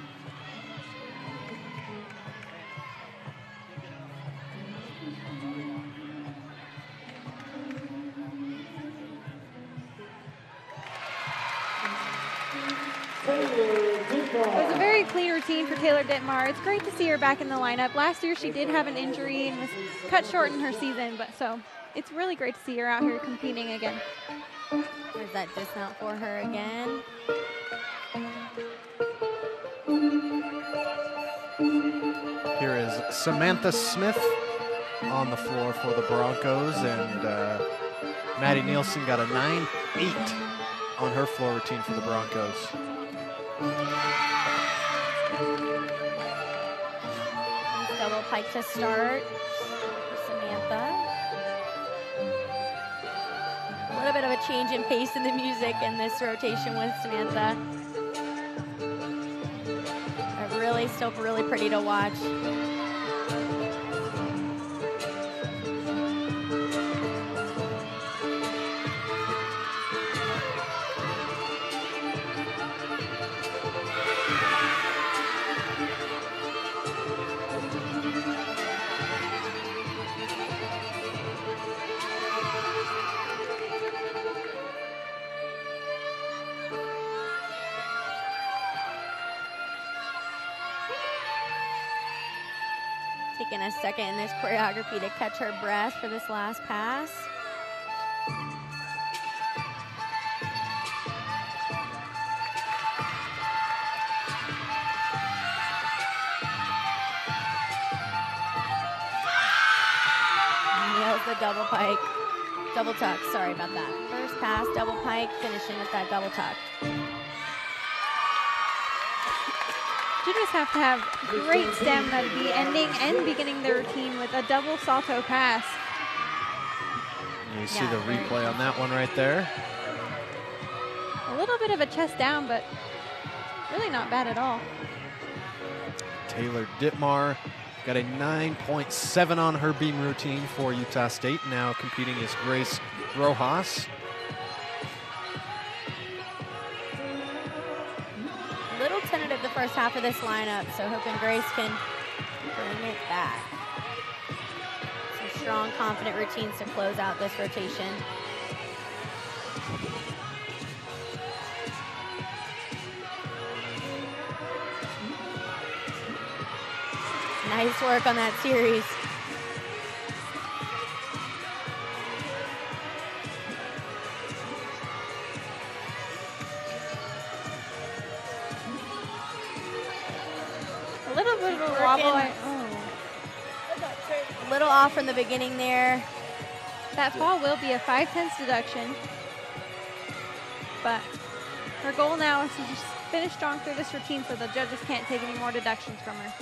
C: It was a very clean routine for Taylor Dittmar. It's great to see her back in the lineup. Last year she did have an injury and was cut short in her season, but so it's really great to see her out here competing again.
B: There's that dismount for her again.
A: Here is Samantha Smith on the floor for the Broncos, and uh, Maddie Nielsen got a nine eight on her floor routine for the Broncos.
B: Double pike to start for Samantha. A little bit of a change in pace in the music in this rotation with Samantha. But really, still really pretty to watch. Taking a second in this choreography to catch her breath for this last pass. Nails the double pike, double tuck, sorry about that. First pass, double pike, finishing with that double tuck.
C: You just have to have great stamina to be ending and beginning the routine with a double salto pass.
A: You see
B: Yeah,
A: the
B: very
A: replay on that one right there.
C: A little bit of a chest down, but really not bad at all.
A: Taylor Dittmar got a nine point seven on her beam routine for Utah State. Now competing is Grace Rojas.
B: Little tentative the first half of this lineup, so hoping Grace can bring it back. Some strong, confident routines to close out this rotation. Nice work on that series.
C: A little bit of a wobble. I, oh.
B: A little off from the beginning there.
C: That fall will be a five tenths deduction. But her goal now is to just finish strong through this routine so the judges can't take any more deductions from her.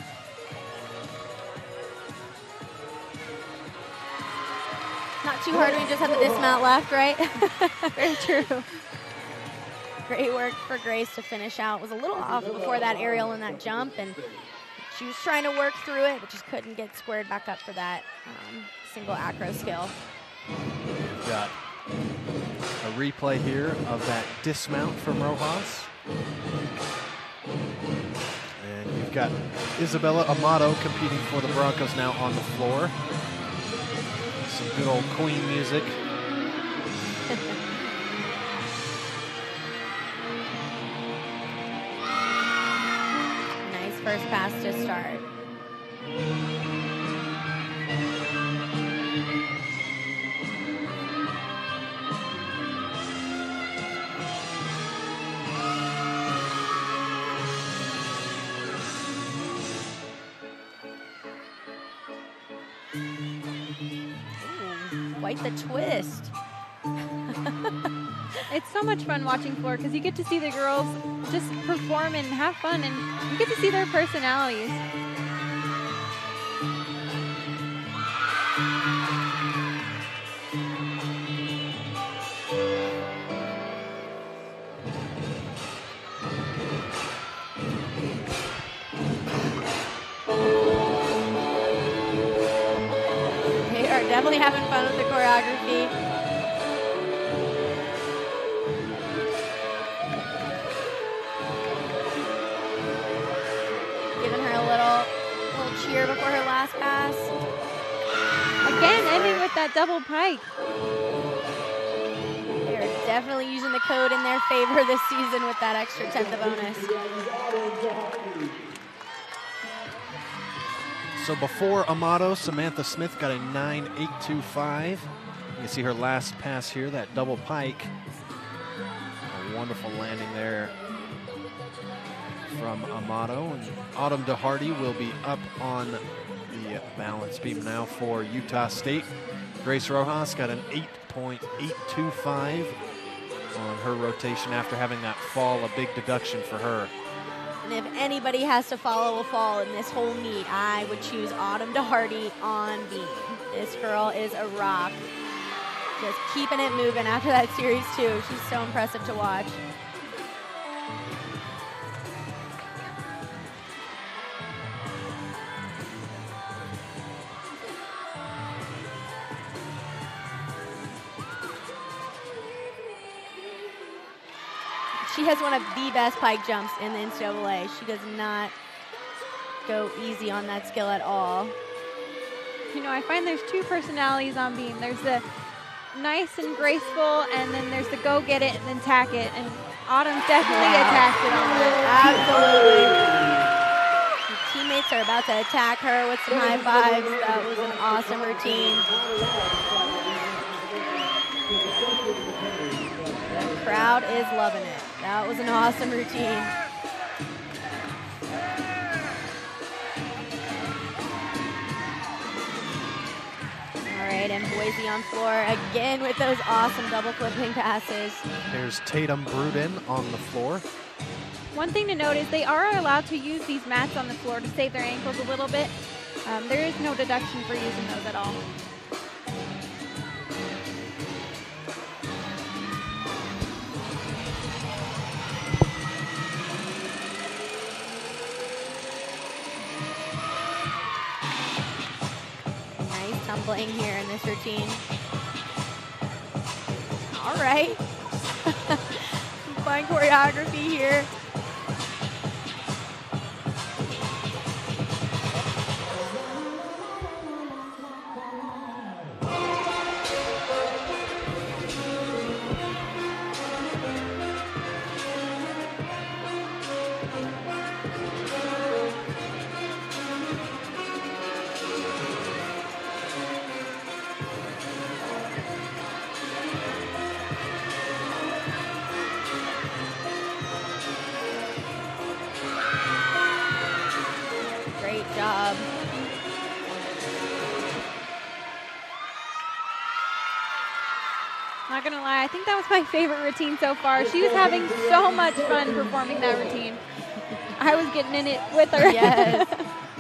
B: Not too hard when you just have the dismount left, right?
C: Very true.
B: Great work for Grace to finish out. Was a little off before that aerial and that jump, and she was trying to work through it, but just couldn't get squared back up for that um, single acro skill.
A: We've got a replay here of that dismount from Rojas. We've got Isabella Amato competing for the Broncos now on the floor. Some good old Queen music.
B: Nice first pass to start. Quite the twist.
C: It's so much fun watching floor because you get to see the girls just perform and have fun, and you get to see their personalities.
B: Definitely having fun with the choreography. Giving her a little, little cheer before her last pass.
C: Again, ending with that double pike.
B: They're definitely using the code in their favor this season with that extra tenth of bonus.
A: So before Amato, Samantha Smith got a nine eight two five. You can see her last pass here, that double pike. A wonderful landing there from Amato. And Autumn DeHardy will be up on the balance beam now for Utah State. Grace Rojas got an eight point eight two five on her rotation after having that fall, a big deduction for her.
B: And if anybody has to follow a fall in this whole meet, I would choose Autumn DeHardy on beam. This girl is a rock. Just keeping it moving after that series two. She's so impressive to watch. She has one of the best pike jumps in the N C double A. She does not go easy on that skill at all.
C: You know, I find there's two personalities on beam. There's the nice and graceful, and then there's the go get it and then tack it. And Autumn definitely
B: Yeah.
C: attacked it on that.
B: Absolutely. Her teammates are about to attack her with some high fives. That was an awesome routine. The crowd is loving it. That was an awesome routine. All right, and Boise on floor again with those awesome double flipping passes.
A: There's Tatum Bruden on the floor.
C: One thing to note is they are allowed to use these mats on the floor to save their ankles a little bit. Um, there is no deduction for using those at all.
B: Tumbling here in this routine. All right. Fine choreography here. Job.
C: Not gonna lie, I think that was my favorite routine so far. She was having so much fun performing that routine. I was getting in it with her.
B: Yes.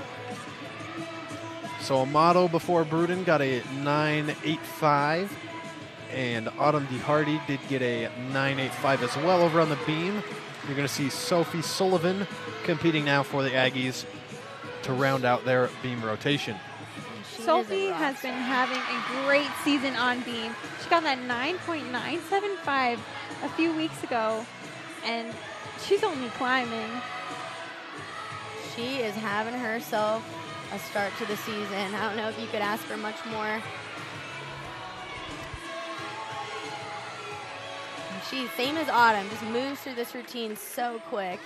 A: So Amato before Bruden got a nine eight five, and Autumn DeHardy did get a nine eight five as well over on the beam. You're going to see Sophie Sullivan competing now for the Aggies to round out their beam rotation.
C: Sophie has been having a great season on beam. She got that nine point nine seven five a few weeks ago, and she's only climbing.
B: She is having herself a start to the season. I don't know if you could ask for much more. She, same as Autumn, just moves through this routine so quick.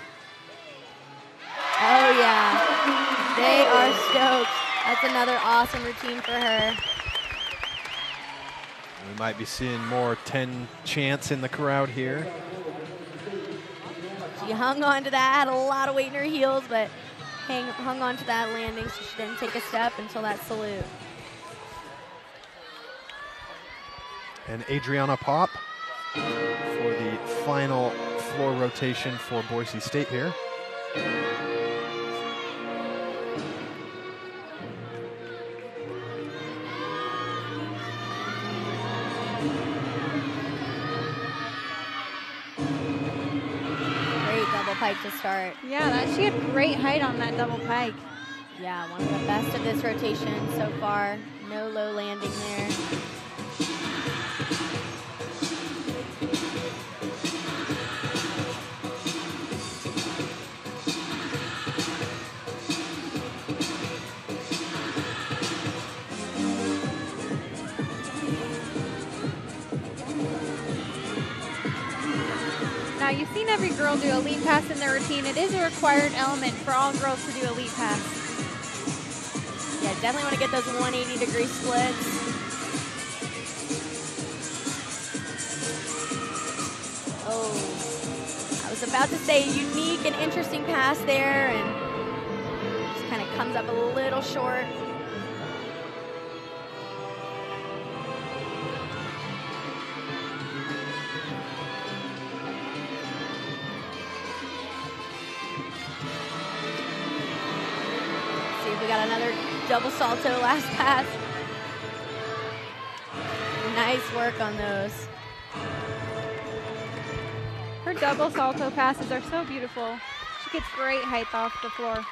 B: Oh yeah, they are stoked. That's another awesome routine for her.
A: We might be seeing more ten chants in the crowd here.
B: She hung on to that, had a lot of weight in her heels, but hang, hung on to that landing, so she didn't take a step until that salute.
A: And Adriana Pop for the final floor rotation for Boise State here.
B: Great double pike to start.
C: Yeah, that, she had great height on that double pike.
B: Yeah, one of the best of this rotation so far. No low landing there.
C: Now, you've seen every girl do a lead pass in their routine. It is a required element for all girls to do a lead pass.
B: Yeah, definitely want to get those one eighty degree splits. Oh, I was about to say unique and interesting pass there, and just kind of comes up a little short. We got another double salto last pass. Nice work on those.
C: Her double salto passes are so beautiful. She gets great height off the floor.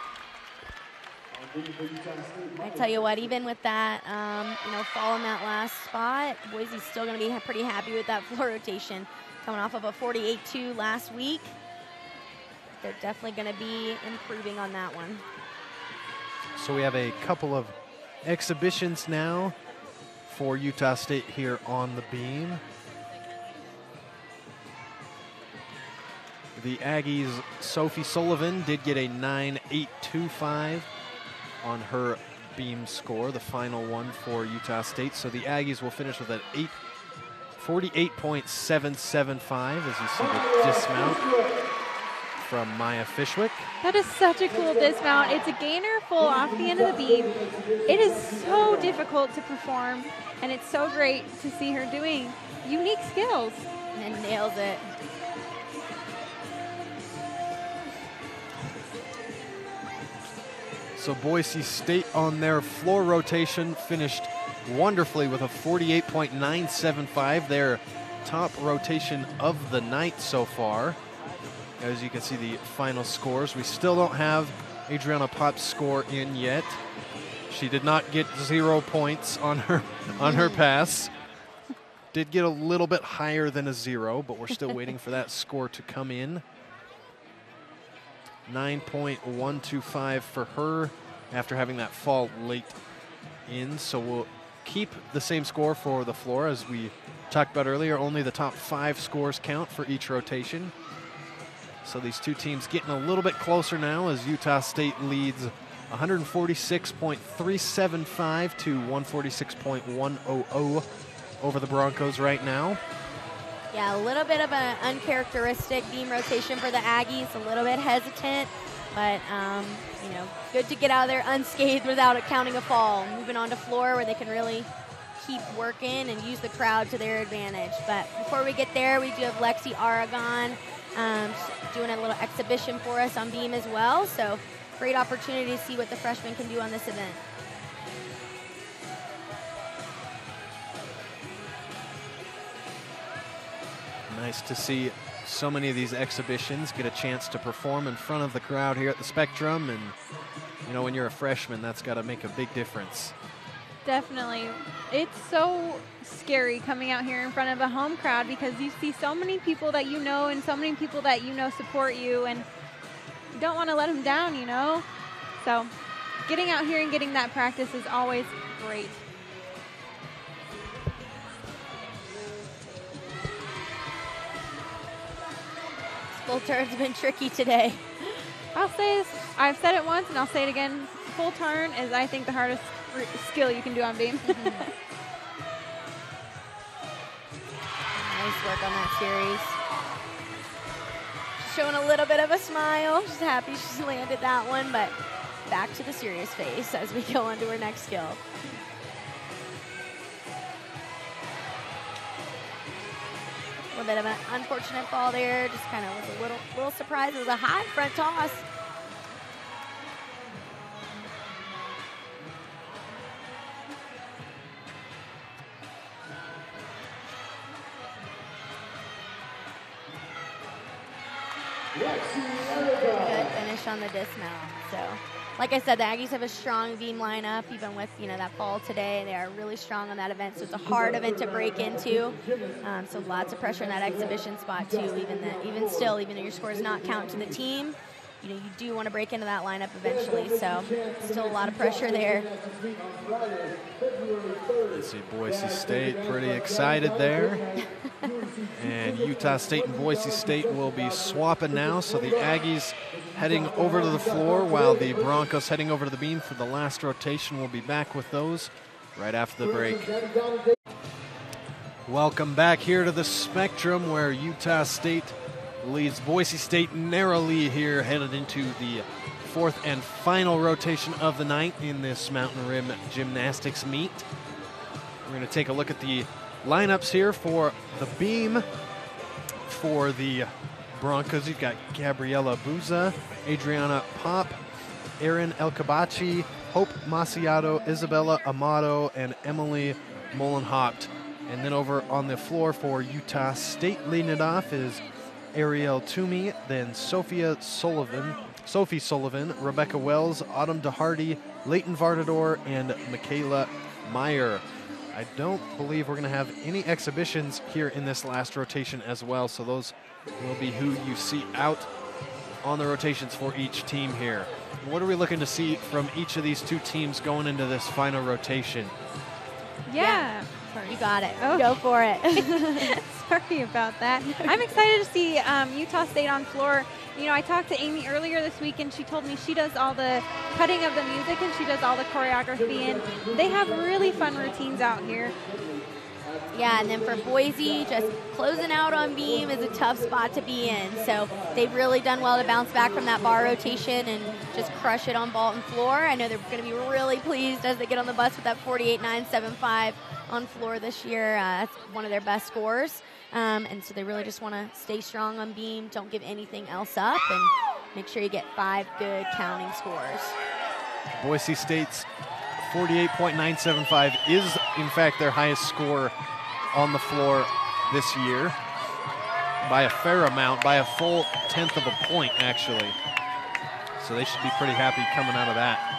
B: I tell you what, even with that, um, you know, fall in that last spot, Boise's still going to be pretty happy with that floor rotation. Coming off of a forty-eight two last week, they're definitely going to be improving on that one.
A: So we have a couple of exhibitions now for Utah State here on the beam. The Aggies' Sophie Sullivan did get a nine eight two five on her beam score, the final one for Utah State. So the Aggies will finish with an forty-eight point seven seven five as you see the dismount from Maya Fishwick.
C: That is such a cool dismount. It's a gainer full off the end of the beam. It is so difficult to perform, and it's so great to see her doing unique skills.
B: And nails it.
A: So Boise State on their floor rotation finished wonderfully with a forty-eight point nine seven five, their top rotation of the night so far. As you can see the final scores, we still don't have Adriana Pop's score in yet. She did not get zero points on her on her pass. Did get a little bit higher than a zero, but we're still waiting for that score to come in. nine point one two five for her after having that fall late in. So we'll keep the same score for the floor as we talked about earlier. Only the top five scores count for each rotation. So these two teams getting a little bit closer now as Utah State leads one forty-six point three seven five to one forty-six point one hundred over the Broncos right now.
B: Yeah, a little bit of an uncharacteristic beam rotation for the Aggies, a little bit hesitant, but, um, you know, good to get out of there unscathed without it counting a fall. Moving on to floor where they can really keep working and use the crowd to their advantage. But before we get there, we do have Lexi Aragon um, doing a little exhibition for us on beam as well. So great opportunity to see what the freshmen can do on this event.
A: Nice to see so many of these exhibitions get a chance to perform in front of the crowd here at the Spectrum. And, you know, when you're a freshman, that's got to make a big difference.
C: Definitely. It's so scary coming out here in front of a home crowd because you see so many people that you know and so many people that you know support you, and you don't want to let them down, you know? So getting out here and getting that practice is always great.
B: Full turn's been tricky today.
C: I'll say this, I've said it once and I'll say it again. Full turn is, I think, the hardest skill you can do on beam.
B: Mm-hmm. Nice work on that series. She's showing a little bit of a smile. She's happy she's landed that one, but back to the serious face as we go on to her next skill. A little bit of an unfortunate fall there. Just kind of was a little, little surprise. It was a high front toss. Good finish on the dismount. So, like I said, the Aggies have a strong beam lineup, even with, you know, that fall today. They are really strong on that event, so it's a hard event to break into. Um, so lots of pressure in that exhibition spot too. Even the, even still, even though your scores not count to the team, you know, you do want to break into that lineup eventually. So still a lot of pressure there.
A: Let's see, Boise State pretty excited there. And Utah State and Boise State will be swapping now. So the Aggies heading over to the floor while the Broncos heading over to the beam for the last rotation. We'll be back with those right after the break. Welcome back here to the Spectrum, where Utah State leads Boise State narrowly here, headed into the fourth and final rotation of the night in this Mountain Rim Gymnastics meet. We're going to take a look at the lineups here for the beam. For the Broncos, you've got Gabriela Buza, Adriana Pop, Erin Elkabachi, Hope Masiato, Isabella Amato, and Emily Mullenhopt. And then over on the floor for Utah State, leading it off is Ariel Toomey, then Sophia Sullivan, Sophie Sullivan, Rebecca Wells, Autumn DeHardy, Leighton Vardador, and Michaela Meyer. I don't believe we're going to have any exhibitions here in this last rotation as well, so those will be who you see out on the rotations for each team here. What are we looking to see from each of these two teams going into this final rotation?
C: Yeah.
B: Sorry. You got it.
C: Oh.
B: Go for it.
C: Sorry about that. I'm excited to see um, Utah State on floor. You know, I talked to Amy earlier this week, and she told me she does all the cutting of the music and she does all the choreography, and they have really fun routines out here.
B: Yeah, and then for Boise, just closing out on beam is a tough spot to be in. So they've really done well to bounce back from that bar rotation and just crush it on vault and floor. I know they're going to be really pleased as they get on the bus with that forty-eight nine seventy-five on floor this year. Uh, that's one of their best scores. Um, and so they really just want to stay strong on beam, don't give anything else up, and make sure you get five good counting scores.
A: Boise State's forty-eight point nine seven five is, in fact, their highest score on the floor this year by a fair amount, by a full tenth of a point, actually. So they should be pretty happy coming out of that.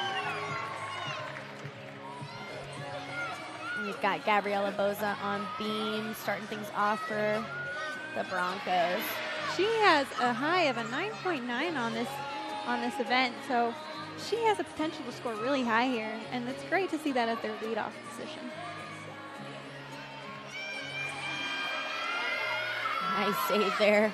B: We've got Gabriela Boza on beam, starting things off for the Broncos.
C: She has a high of a nine point nine on this on this event, so she has a potential to score really high here, and it's great to see that as their leadoff position.
B: Nice save there.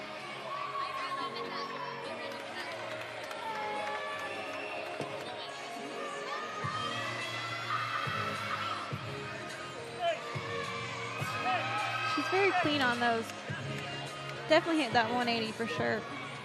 C: She's very clean on those. Definitely hit that one eighty for sure.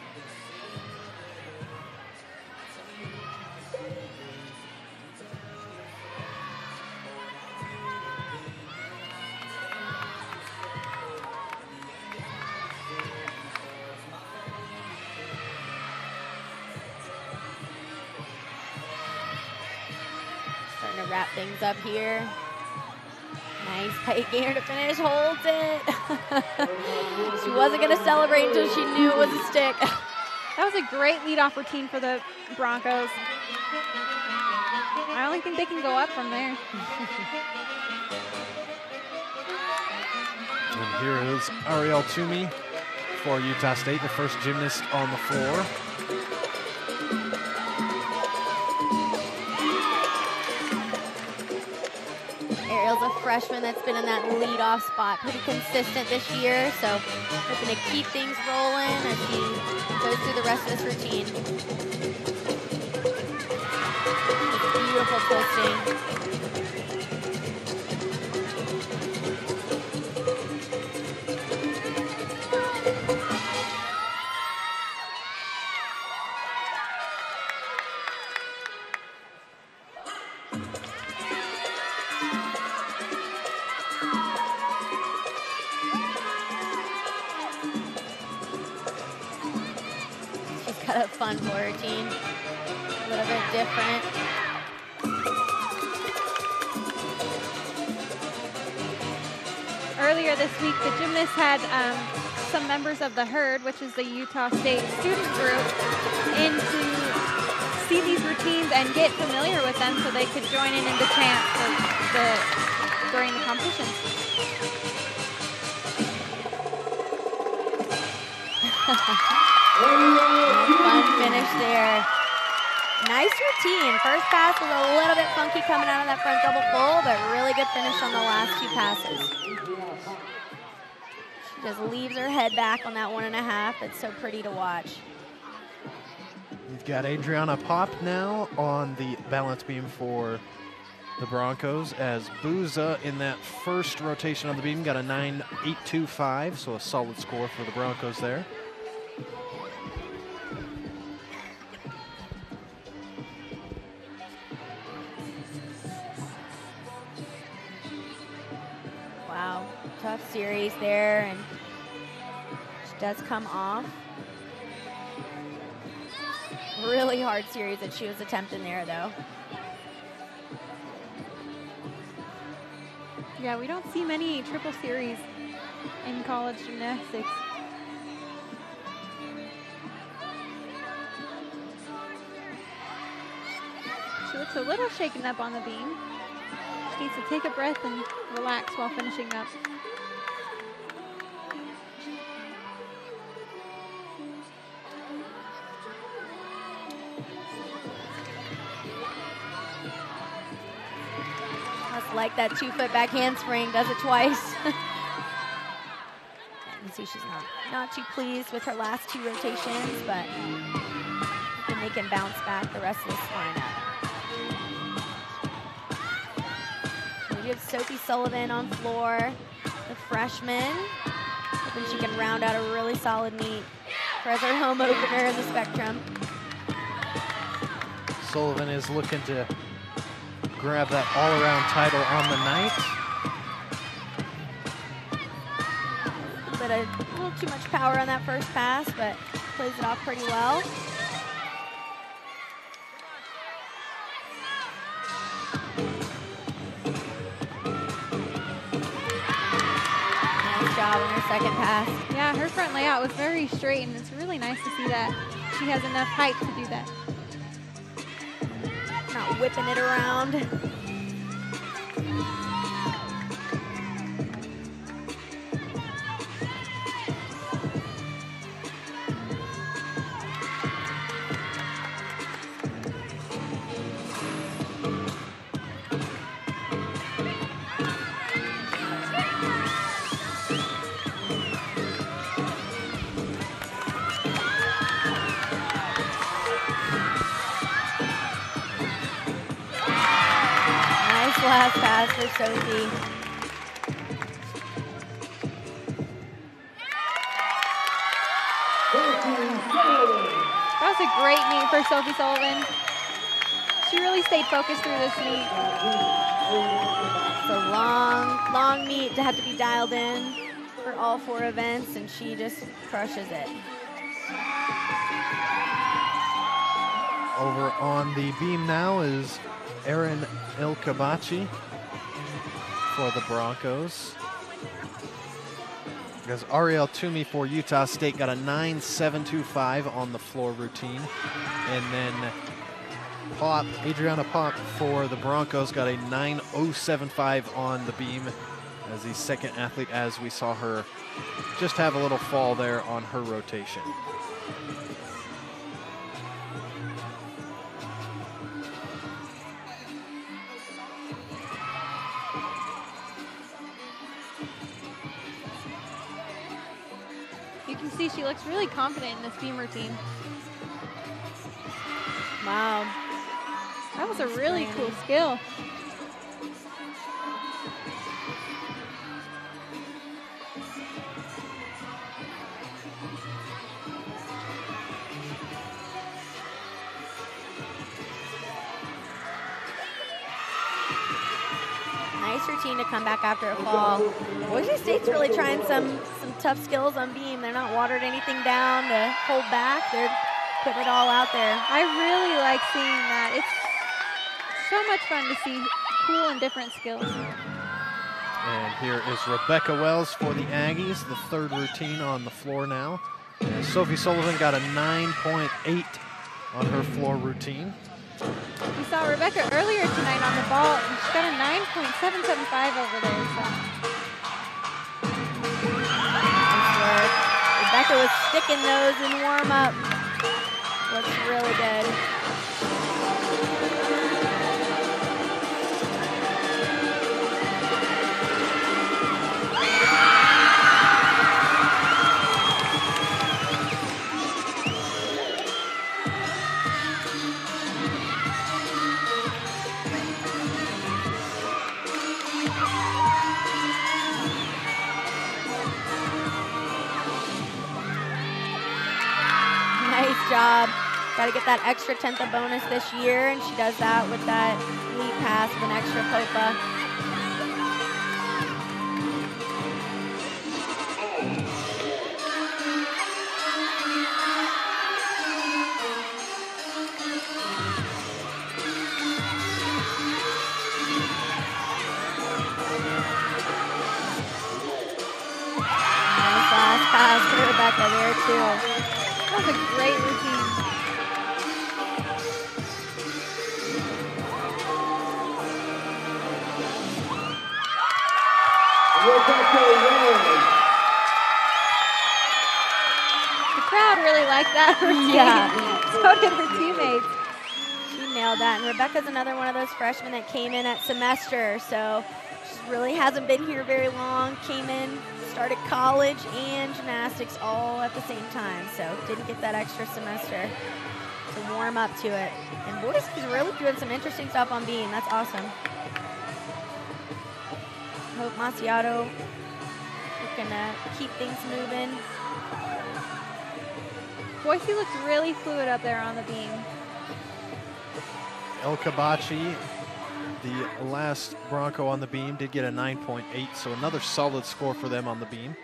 B: Starting to wrap things up here. Nice pike gainer to finish, holds it. She wasn't going to celebrate until she knew it was a stick.
C: That was a great leadoff routine for the Broncos. I only think they can go up from there.
A: And here is Ariel Toomey for Utah State, the first gymnast on the floor.
B: freshman that's been in that leadoff spot, pretty consistent this year. So hoping to keep things rolling as he goes through the rest of his routine. Beautiful twisting. Got a fun floor routine, a little bit different.
C: Earlier this week, the gymnasts had um, some members of the herd, which is the Utah State student group, in to see these routines and get familiar with them so they could join in in the chant for the, during the competition.
B: Fun finish there. Nice routine. First pass was a little bit funky coming out of that front double full, but really good finish on the last two passes. She just leaves her head back on that one and a half. It's so pretty to watch.
A: We've got Adriana Pop now on the balance beam for the Broncos, as Booza in that first rotation on the beam got a nine eight two five, so a solid score for the Broncos there.
B: Wow, tough series there, and she does come off. Really hard series that she was attempting there, though.
C: Yeah, we don't see many triple series in college gymnastics. She looks a little shaken up on the beam. She needs to take a breath and relax while finishing up.
B: Like that two-foot back handspring, does it twice. You can see she's not, not too pleased with her last two rotations, but then they can bounce back the rest of this lineup. We have Sophie Sullivan on floor, the freshman. Hoping she can round out a really solid meet for as her home opener in the Spectrum.
A: Sullivan is looking to grab that all-around title on the night.
B: But a little too much power on that first pass, but plays it off pretty well. Nice job on her second pass.
C: Yeah, her front layout was very straight, and it's really nice to see that she has enough height to do that.
B: Not whipping it around. Last pass for Sophie.
C: That was a great meet for Sophie Sullivan. She really stayed focused through this meet.
B: It's a long, long meet to have to be dialed in for all four events, and she just crushes it.
A: Over on the beam now is Erin Ilkabachi for the Broncos. Because Ariel Toomey for Utah State got a nine seven two five on the floor routine. And then Pop, Adriana Pop for the Broncos got a nine oh seven five on the beam as the second athlete, as we saw her just have a little fall there on her rotation.
C: can see she looks really confident in this beam routine.
B: Wow.
C: That was a really cool skill.
B: Nice routine to come back after a fall. Boise State's really trying some, some tough skills on beam. They're not watered anything down to hold back. They're putting it all out there.
C: I really like seeing that. It's so much fun to see cool and different skills.
A: And here is Rebecca Wells for the Aggies, the third routine on the floor now. And Sophie Sullivan got a nine point eight on her floor routine.
C: We saw Rebecca earlier tonight on the ball, and she got a nine point seven seven five over there. So.
B: Nice work. Rebecca was sticking those in warm-up. Looks really good. Nice job. Got to get that extra tenth of bonus this year, and she does that with that lead pass with an extra popa. Nice last pass for Rebecca there, too.
C: That was a great routine. The crowd really liked that routine.
B: Yeah.
C: So did her teammates.
B: She nailed that. And Rebecca's another one of those freshmen that came in at semester, so she really hasn't been here very long. Came in, started college and gymnastics all at the same time, so didn't get that extra semester to warm up to it. And Boise is really doing some interesting stuff on beam. That's awesome. Hope Macciato looking to keep things moving.
C: Boise looks really fluid up there on the beam.
A: El Kabachi, the last Bronco on the beam, did get a nine point eight, so another solid score for them on the beam.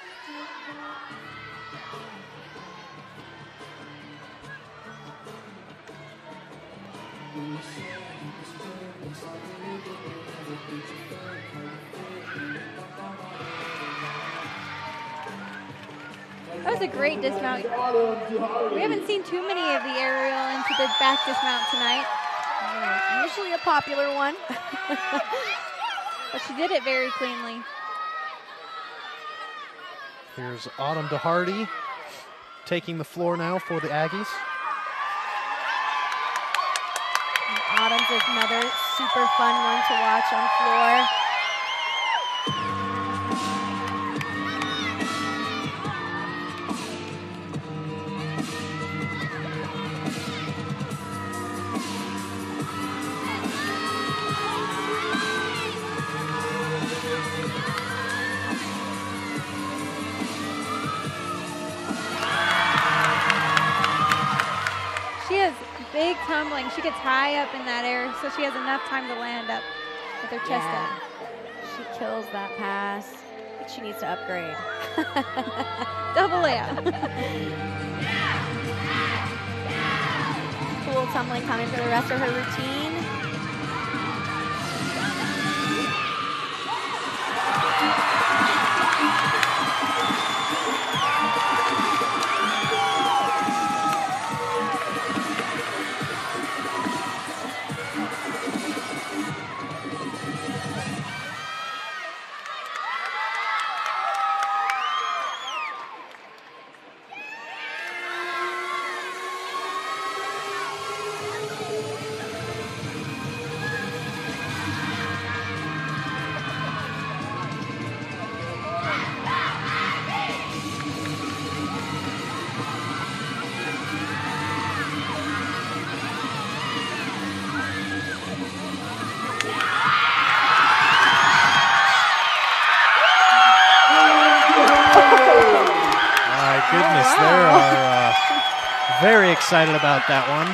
C: That was a great dismount. We haven't seen too many of the aerial into the back dismount tonight.
B: Yeah, usually a popular one.
C: But she did it very cleanly.
A: Here's Autumn DeHardy taking the floor now for the Aggies.
B: And Autumn's is another super fun one to watch on floor.
C: Big tumbling. She gets high up in that air, so she has enough time to land up with her chest
B: Yeah.
C: up.
B: She kills that pass. I think she needs to upgrade.
C: Double layup.
B: Cool tumbling coming for the rest of her routine.
A: goodness,
B: oh, wow.
A: they are uh, very excited about that one.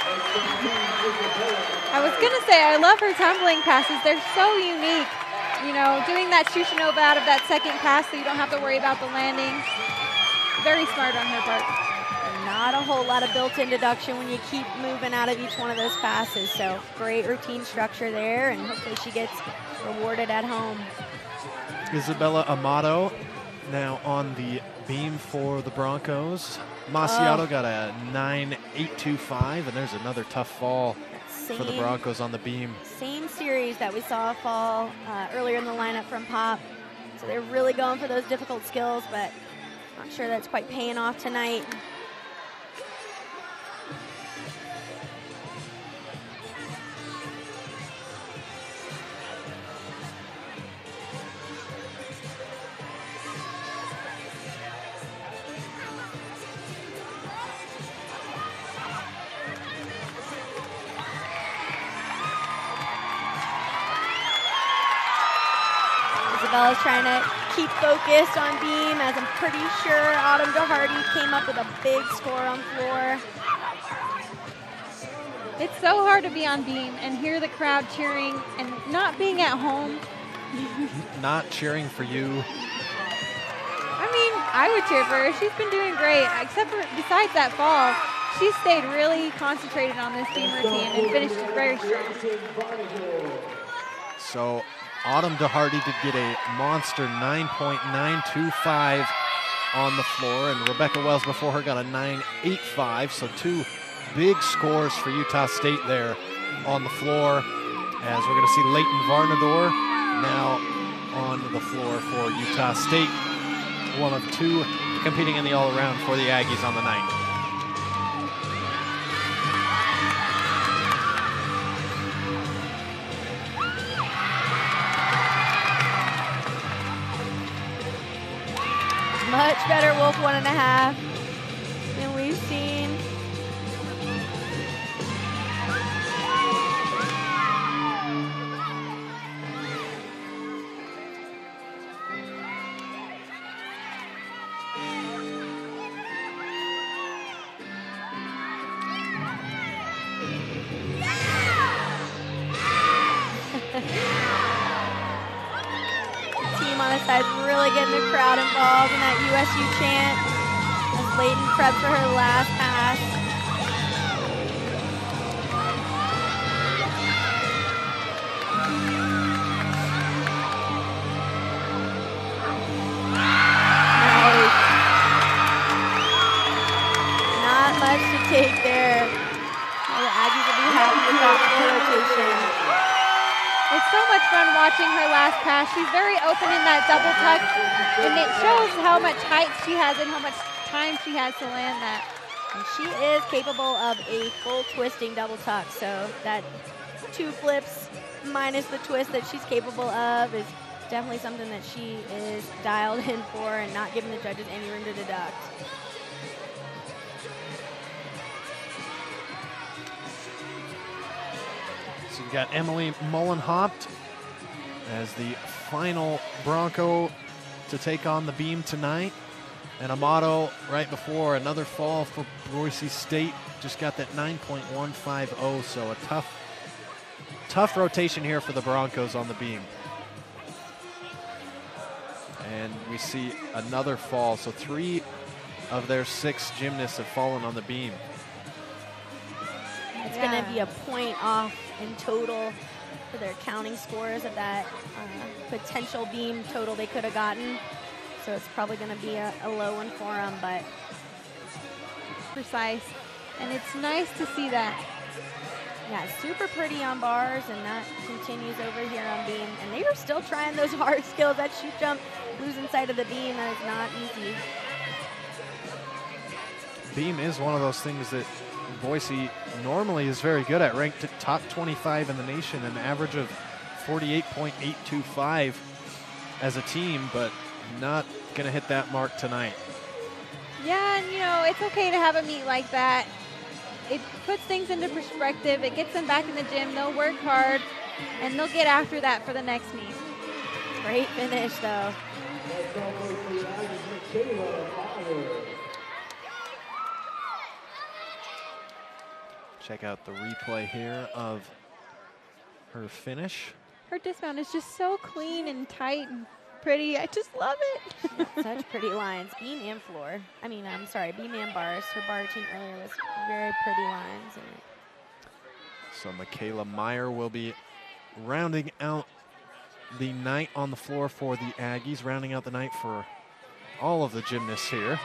C: I was going to say, I love her tumbling passes. They're so unique. You know, doing that Shushinova out of that second pass so you don't have to worry about the landings. Very smart on her part.
B: Not a whole lot of built-in deduction when you keep moving out of each one of those passes. So great routine structure there, and hopefully she gets rewarded at home.
A: Isabella Amato now on the beam for the Broncos. Masiato oh. got a nine eight two five, and there's another tough fall same, for the Broncos on the beam.
B: Same series that we saw fall uh, earlier in the lineup from Pop. So they're really going for those difficult skills, but not sure that's quite paying off tonight. Isabella's trying to keep focused on beam, as I'm pretty sure Autumn DeHardy came up with a big score on floor.
C: It's so hard to be on beam and hear the crowd cheering and not being at home.
A: Not cheering for you.
C: I mean, I would cheer for her. She's been doing great, except for besides that fall. She stayed really concentrated on this beam routine and finished very strong.
A: So Autumn DeHardy did get a monster nine point nine two five on the floor, and Rebecca Wells before her got a nine eight five, so two big scores for Utah State there on the floor, as we're going to see Leighton Varnador now on the floor for Utah State, one of two competing in the all-around for the Aggies on the night.
B: Much better Wolf one and a half than we've seen. Team on the side really getting the crowd involved in that U S U chant as Leighton preps for her last pass. Nice. Not much to take there. Well, the Aggies will be happy with that rotation.
C: It's so much fun watching her last pass. She's very open in that double tuck, and it shows how much height she has and how much time she has to land that.
B: And she is capable of a full twisting double tuck, so that two flips minus the twist that she's capable of is definitely something that she is dialed in for and not giving the judges any room to deduct.
A: So you got Emily Mullenhopt as the final Bronco to take on the beam tonight. And Amato right before another fall for Boise State. Just got that nine point one five oh, so a tough, tough rotation here for the Broncos on the beam. And we see another fall, so three of their six gymnasts have fallen on the beam.
B: It's
C: Yeah.
B: going to be a point off in total for their counting scores of that uh, potential beam total they could have gotten. So it's probably going to be a, a low one for them, but
C: Precise. And it's nice to see that.
B: yeah, super pretty on bars, and that continues over here on beam. And they are still trying those hard skills. That shoot jump, losing sight of the beam, that is not easy.
A: Beam is one of those things that Boise normally is very good at, ranked at top twenty-five in the nation, an average of forty-eight point eight two five as a team, but not going to hit that mark tonight.
C: Yeah, and you know, it's okay to have a meet like that. It puts things into perspective. It gets them back in the gym. They'll work hard, and they'll get after that for the next meet.
B: Great finish, though.
A: check out the replay here of her finish.
C: Her dismount is just so clean and tight and pretty. I just love it.
B: Such pretty lines, beam and floor. I mean, I'm sorry, beam and bars. Her bar routine earlier was very pretty lines. And
A: so Michaela Meyer will be rounding out the night on the floor for the Aggies, rounding out the night for all of the gymnasts here.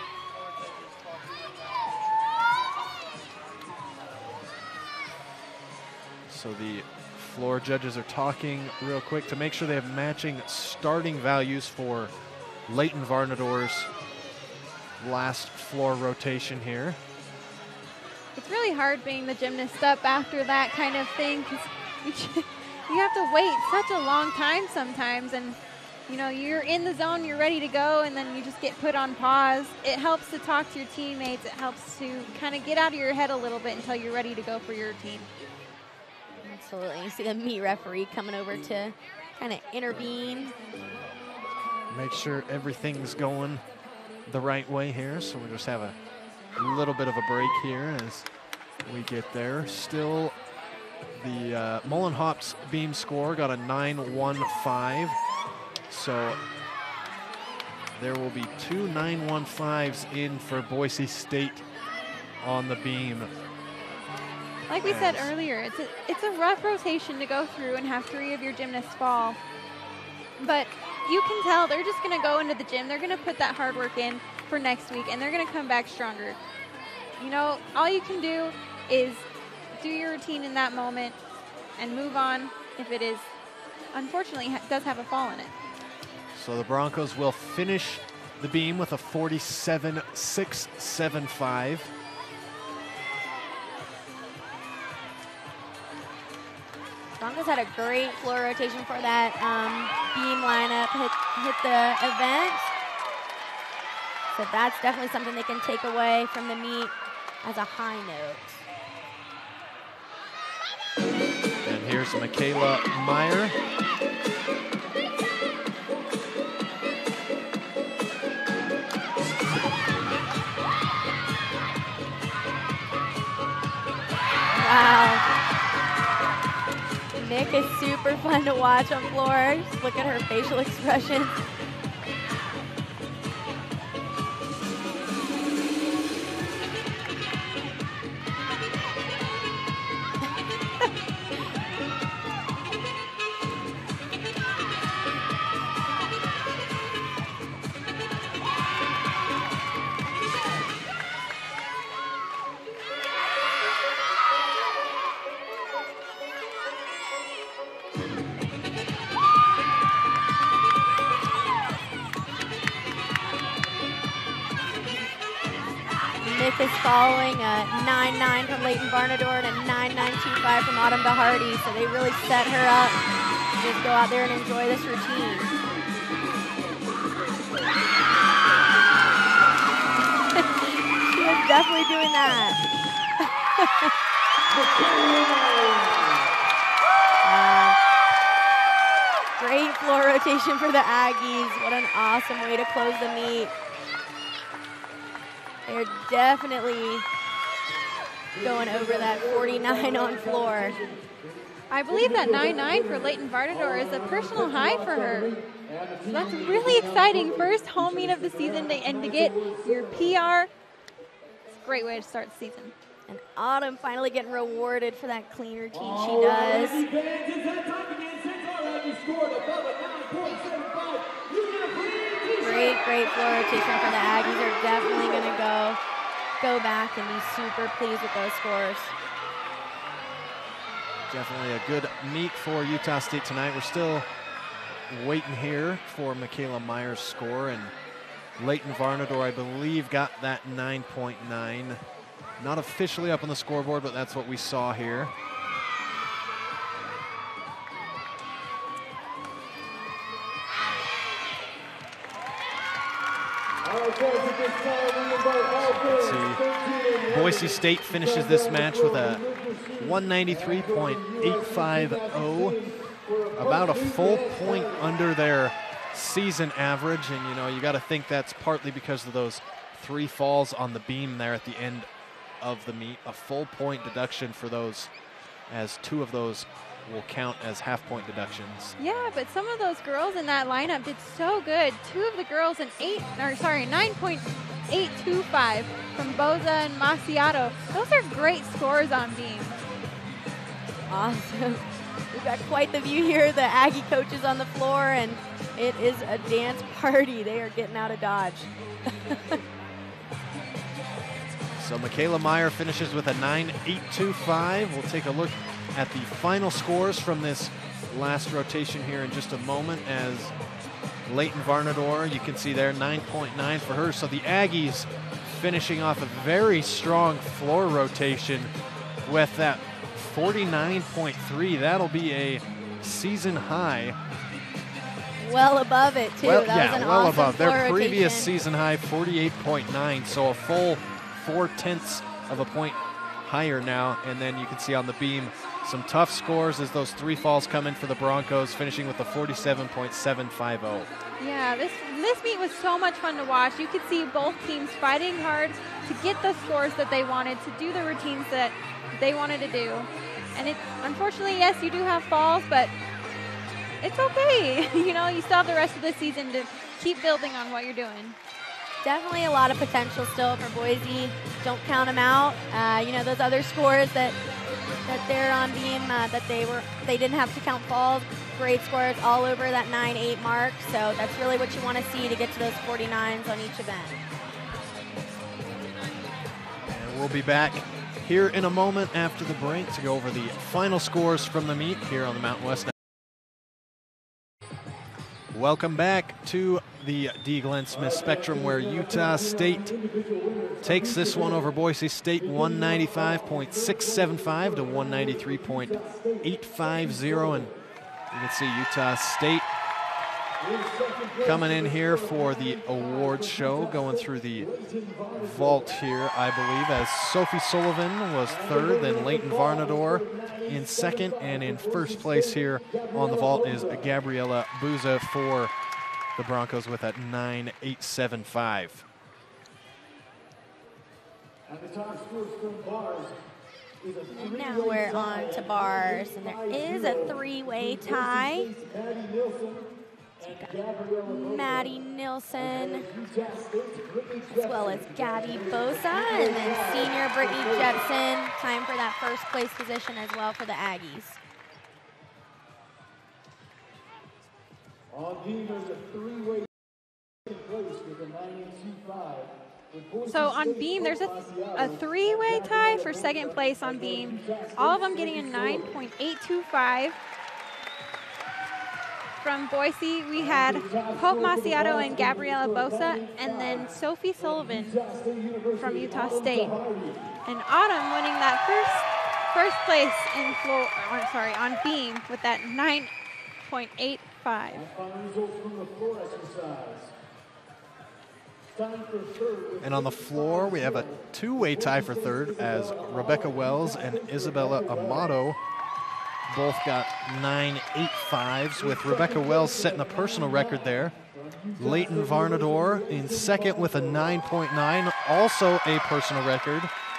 A: So the floor judges are talking real quick to make sure they have matching starting values for Leighton Varnador's last floor rotation here.
C: It's really hard being the gymnast up after that kind of thing, because you, you have to wait such a long time sometimes, and you know, you're in the zone, you're ready to go, and then you just get put on pause. It helps to talk to your teammates. It helps to kind of get out of your head a little bit until you're ready to go for your routine.
B: Absolutely. You see the meet referee coming over to kind of intervene.
A: Make sure everything's going the right way here. So we'll just have a little bit of a break here as we get there. Still, the uh, Mullen-Hop's beam score got a nine one five. So there will be two nine one fives in for Boise State on the beam.
C: Like we said earlier, it's a, it's a rough rotation to go through and have three of your gymnasts fall. But you can tell they're just going to go into the gym. They're going to put that hard work in for next week, and they're going to come back stronger. You know, all you can do is do your routine in that moment and move on if it is, unfortunately, ha- does have a fall in it.
A: So the Broncos will finish the beam with a forty-seven six seventy-five.
B: Broncos had a great floor rotation for that um, beam lineup, hit, hit the event. So that's definitely something they can take away from the meet as a high note.
A: And here's Michaela Meyer.
B: Wow. Nick is super fun to watch on floor. Just look at her facial expression. Nick is following a nine nine from Leighton Varnador and a nine nine two five from Autumn DeHardy, so they really set her up to just go out there and enjoy this routine. She was definitely doing that. uh, great floor rotation for the Aggies. What an awesome way to close the meet. They're definitely going over that forty-nine on floor.
C: I believe that nine nine for Leighton Varnador is a personal high for her. So that's really exciting. First home meet of the season, to, and to get your P R, it's a great way to start the season.
B: And Autumn finally getting rewarded for that clean routine she does. Great, great floor rotation for the Aggies. They're definitely going to go go back and be super pleased with those scores.
A: Definitely a good meet for Utah State tonight. We're still waiting here for Michaela Meyer's score, and Leighton Varnador, I believe, got that nine point nine. Not officially up on the scoreboard, but that's what we saw here. Let's see. Boise State finishes this match with a one ninety-three point eight five oh, about a full point under their season average, and you know, you got to think that's partly because of those three falls on the beam there at the end of the meet, a full point deduction for those, as two of those will count as half point deductions.
C: Yeah, but some of those girls in that lineup did so good. Two of the girls in eight, or sorry, nine point eight two five from Boza and Macchiato. Those are great scores on beam.
B: Awesome. We've got quite the view here. The Aggie coaches on the floor, and it is a dance party. They are getting out of Dodge.
A: So Michaela Meyer finishes with a nine eight two five. We'll take a look at the final scores from this last rotation here in just a moment, as Leighton Varnador, you can see there, nine point nine for her. So the Aggies finishing off a very strong floor rotation with that forty-nine point three. That'll be a season high.
B: Well above it, too.
A: Well,
B: that
A: yeah,
B: was an
A: well
B: awesome
A: above. Their
B: floor
A: previous
B: rotation.
A: season high, forty-eight point nine. So a full four tenths of a point higher now. And then you can see on the beam some tough scores as those three falls come in for the Broncos, finishing with a forty-seven point seven five oh.
C: Yeah, this this meet was so much fun to watch. You could see both teams fighting hard to get the scores that they wanted, to do the routines that they wanted to do. And it, unfortunately, yes, you do have falls, but it's okay. You know, you still have the rest of the season to keep building on what you're doing.
B: Definitely a lot of potential still for Boise. Don't count them out. Uh, you know, those other scores that that they're on beam, uh, that they were they didn't have to count falls. Great scores all over that nine eight mark. So that's really what you want to see to get to those forty-nines on each event.
A: And we'll be back here in a moment after the break to go over the final scores from the meet here on the Mountain West. Welcome back to the D. Glenn Smith Spectrum, where Utah State takes this one over Boise State, one ninety-five point six seven five to one ninety-three point eight five zero. And you can see Utah State coming in here for the awards show, going through the vault here, I believe, as Sophie Sullivan was third, then Leighton Varnador in second, and in first place here on the vault is Gabriela Buza for the Broncos with that nine eight seven five.
B: And now we're on to bars, and there is a three-way tie. So we've got Maddie Nilsson, as well as Gabby Bosa, and then senior Brittany Jetson. Time for that first place position as well for the Aggies.
D: On beam, there's a three-way place with a nine eight two five.
C: So on beam, there's a, a three-way tie for second place on beam. All of them getting a nine point eight two five. From Boise, we had Hope Macchiato and Gabriela Bosa, and then Sophie Sullivan from Utah State. And Autumn winning that first first place in floor, or sorry, on beam with that nine point eight five.
A: And on the floor, we have a two-way tie for third, as Rebecca Wells and Isabella Amato both got nine eight fives, with Rebecca Wells setting a personal record there. Leighton Varnador in second with a nine point nine, also a personal record.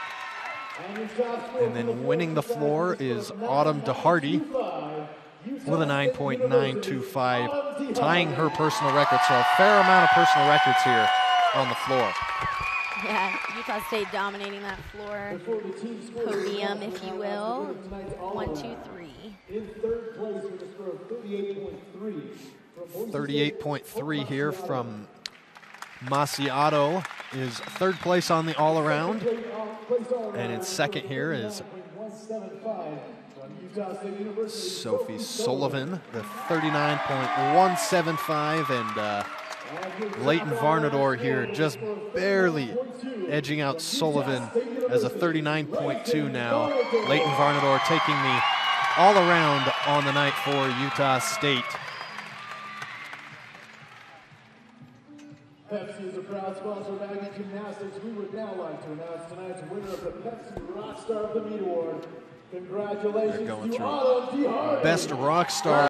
A: And then winning the floor is Autumn DeHardy with a nine point nine two five, tying her personal record. So a fair amount of personal records here on the floor.
B: Yeah, Utah State dominating that floor podium, if you will. One, two, three.
D: In third place with a score of thirty-eight point three.
A: thirty-eight point three here from Macchiato is third place on the all-around. And in second here is Sophie Sullivan, the thirty-nine point one seven five, and uh, Leighton Varnador here just barely edging out Sullivan as a thirty-nine point two now. Leighton Varnador taking the all-around on the night for Utah State.
D: Pepsi is a proud sponsor of Aggie Gymnastics. We would now like to announce tonight's winner of the Pepsi Rock Star of the Meet Award. Congratulations
A: They're going
D: to
A: through
D: Autumn DeHardy.
A: Best Rock Star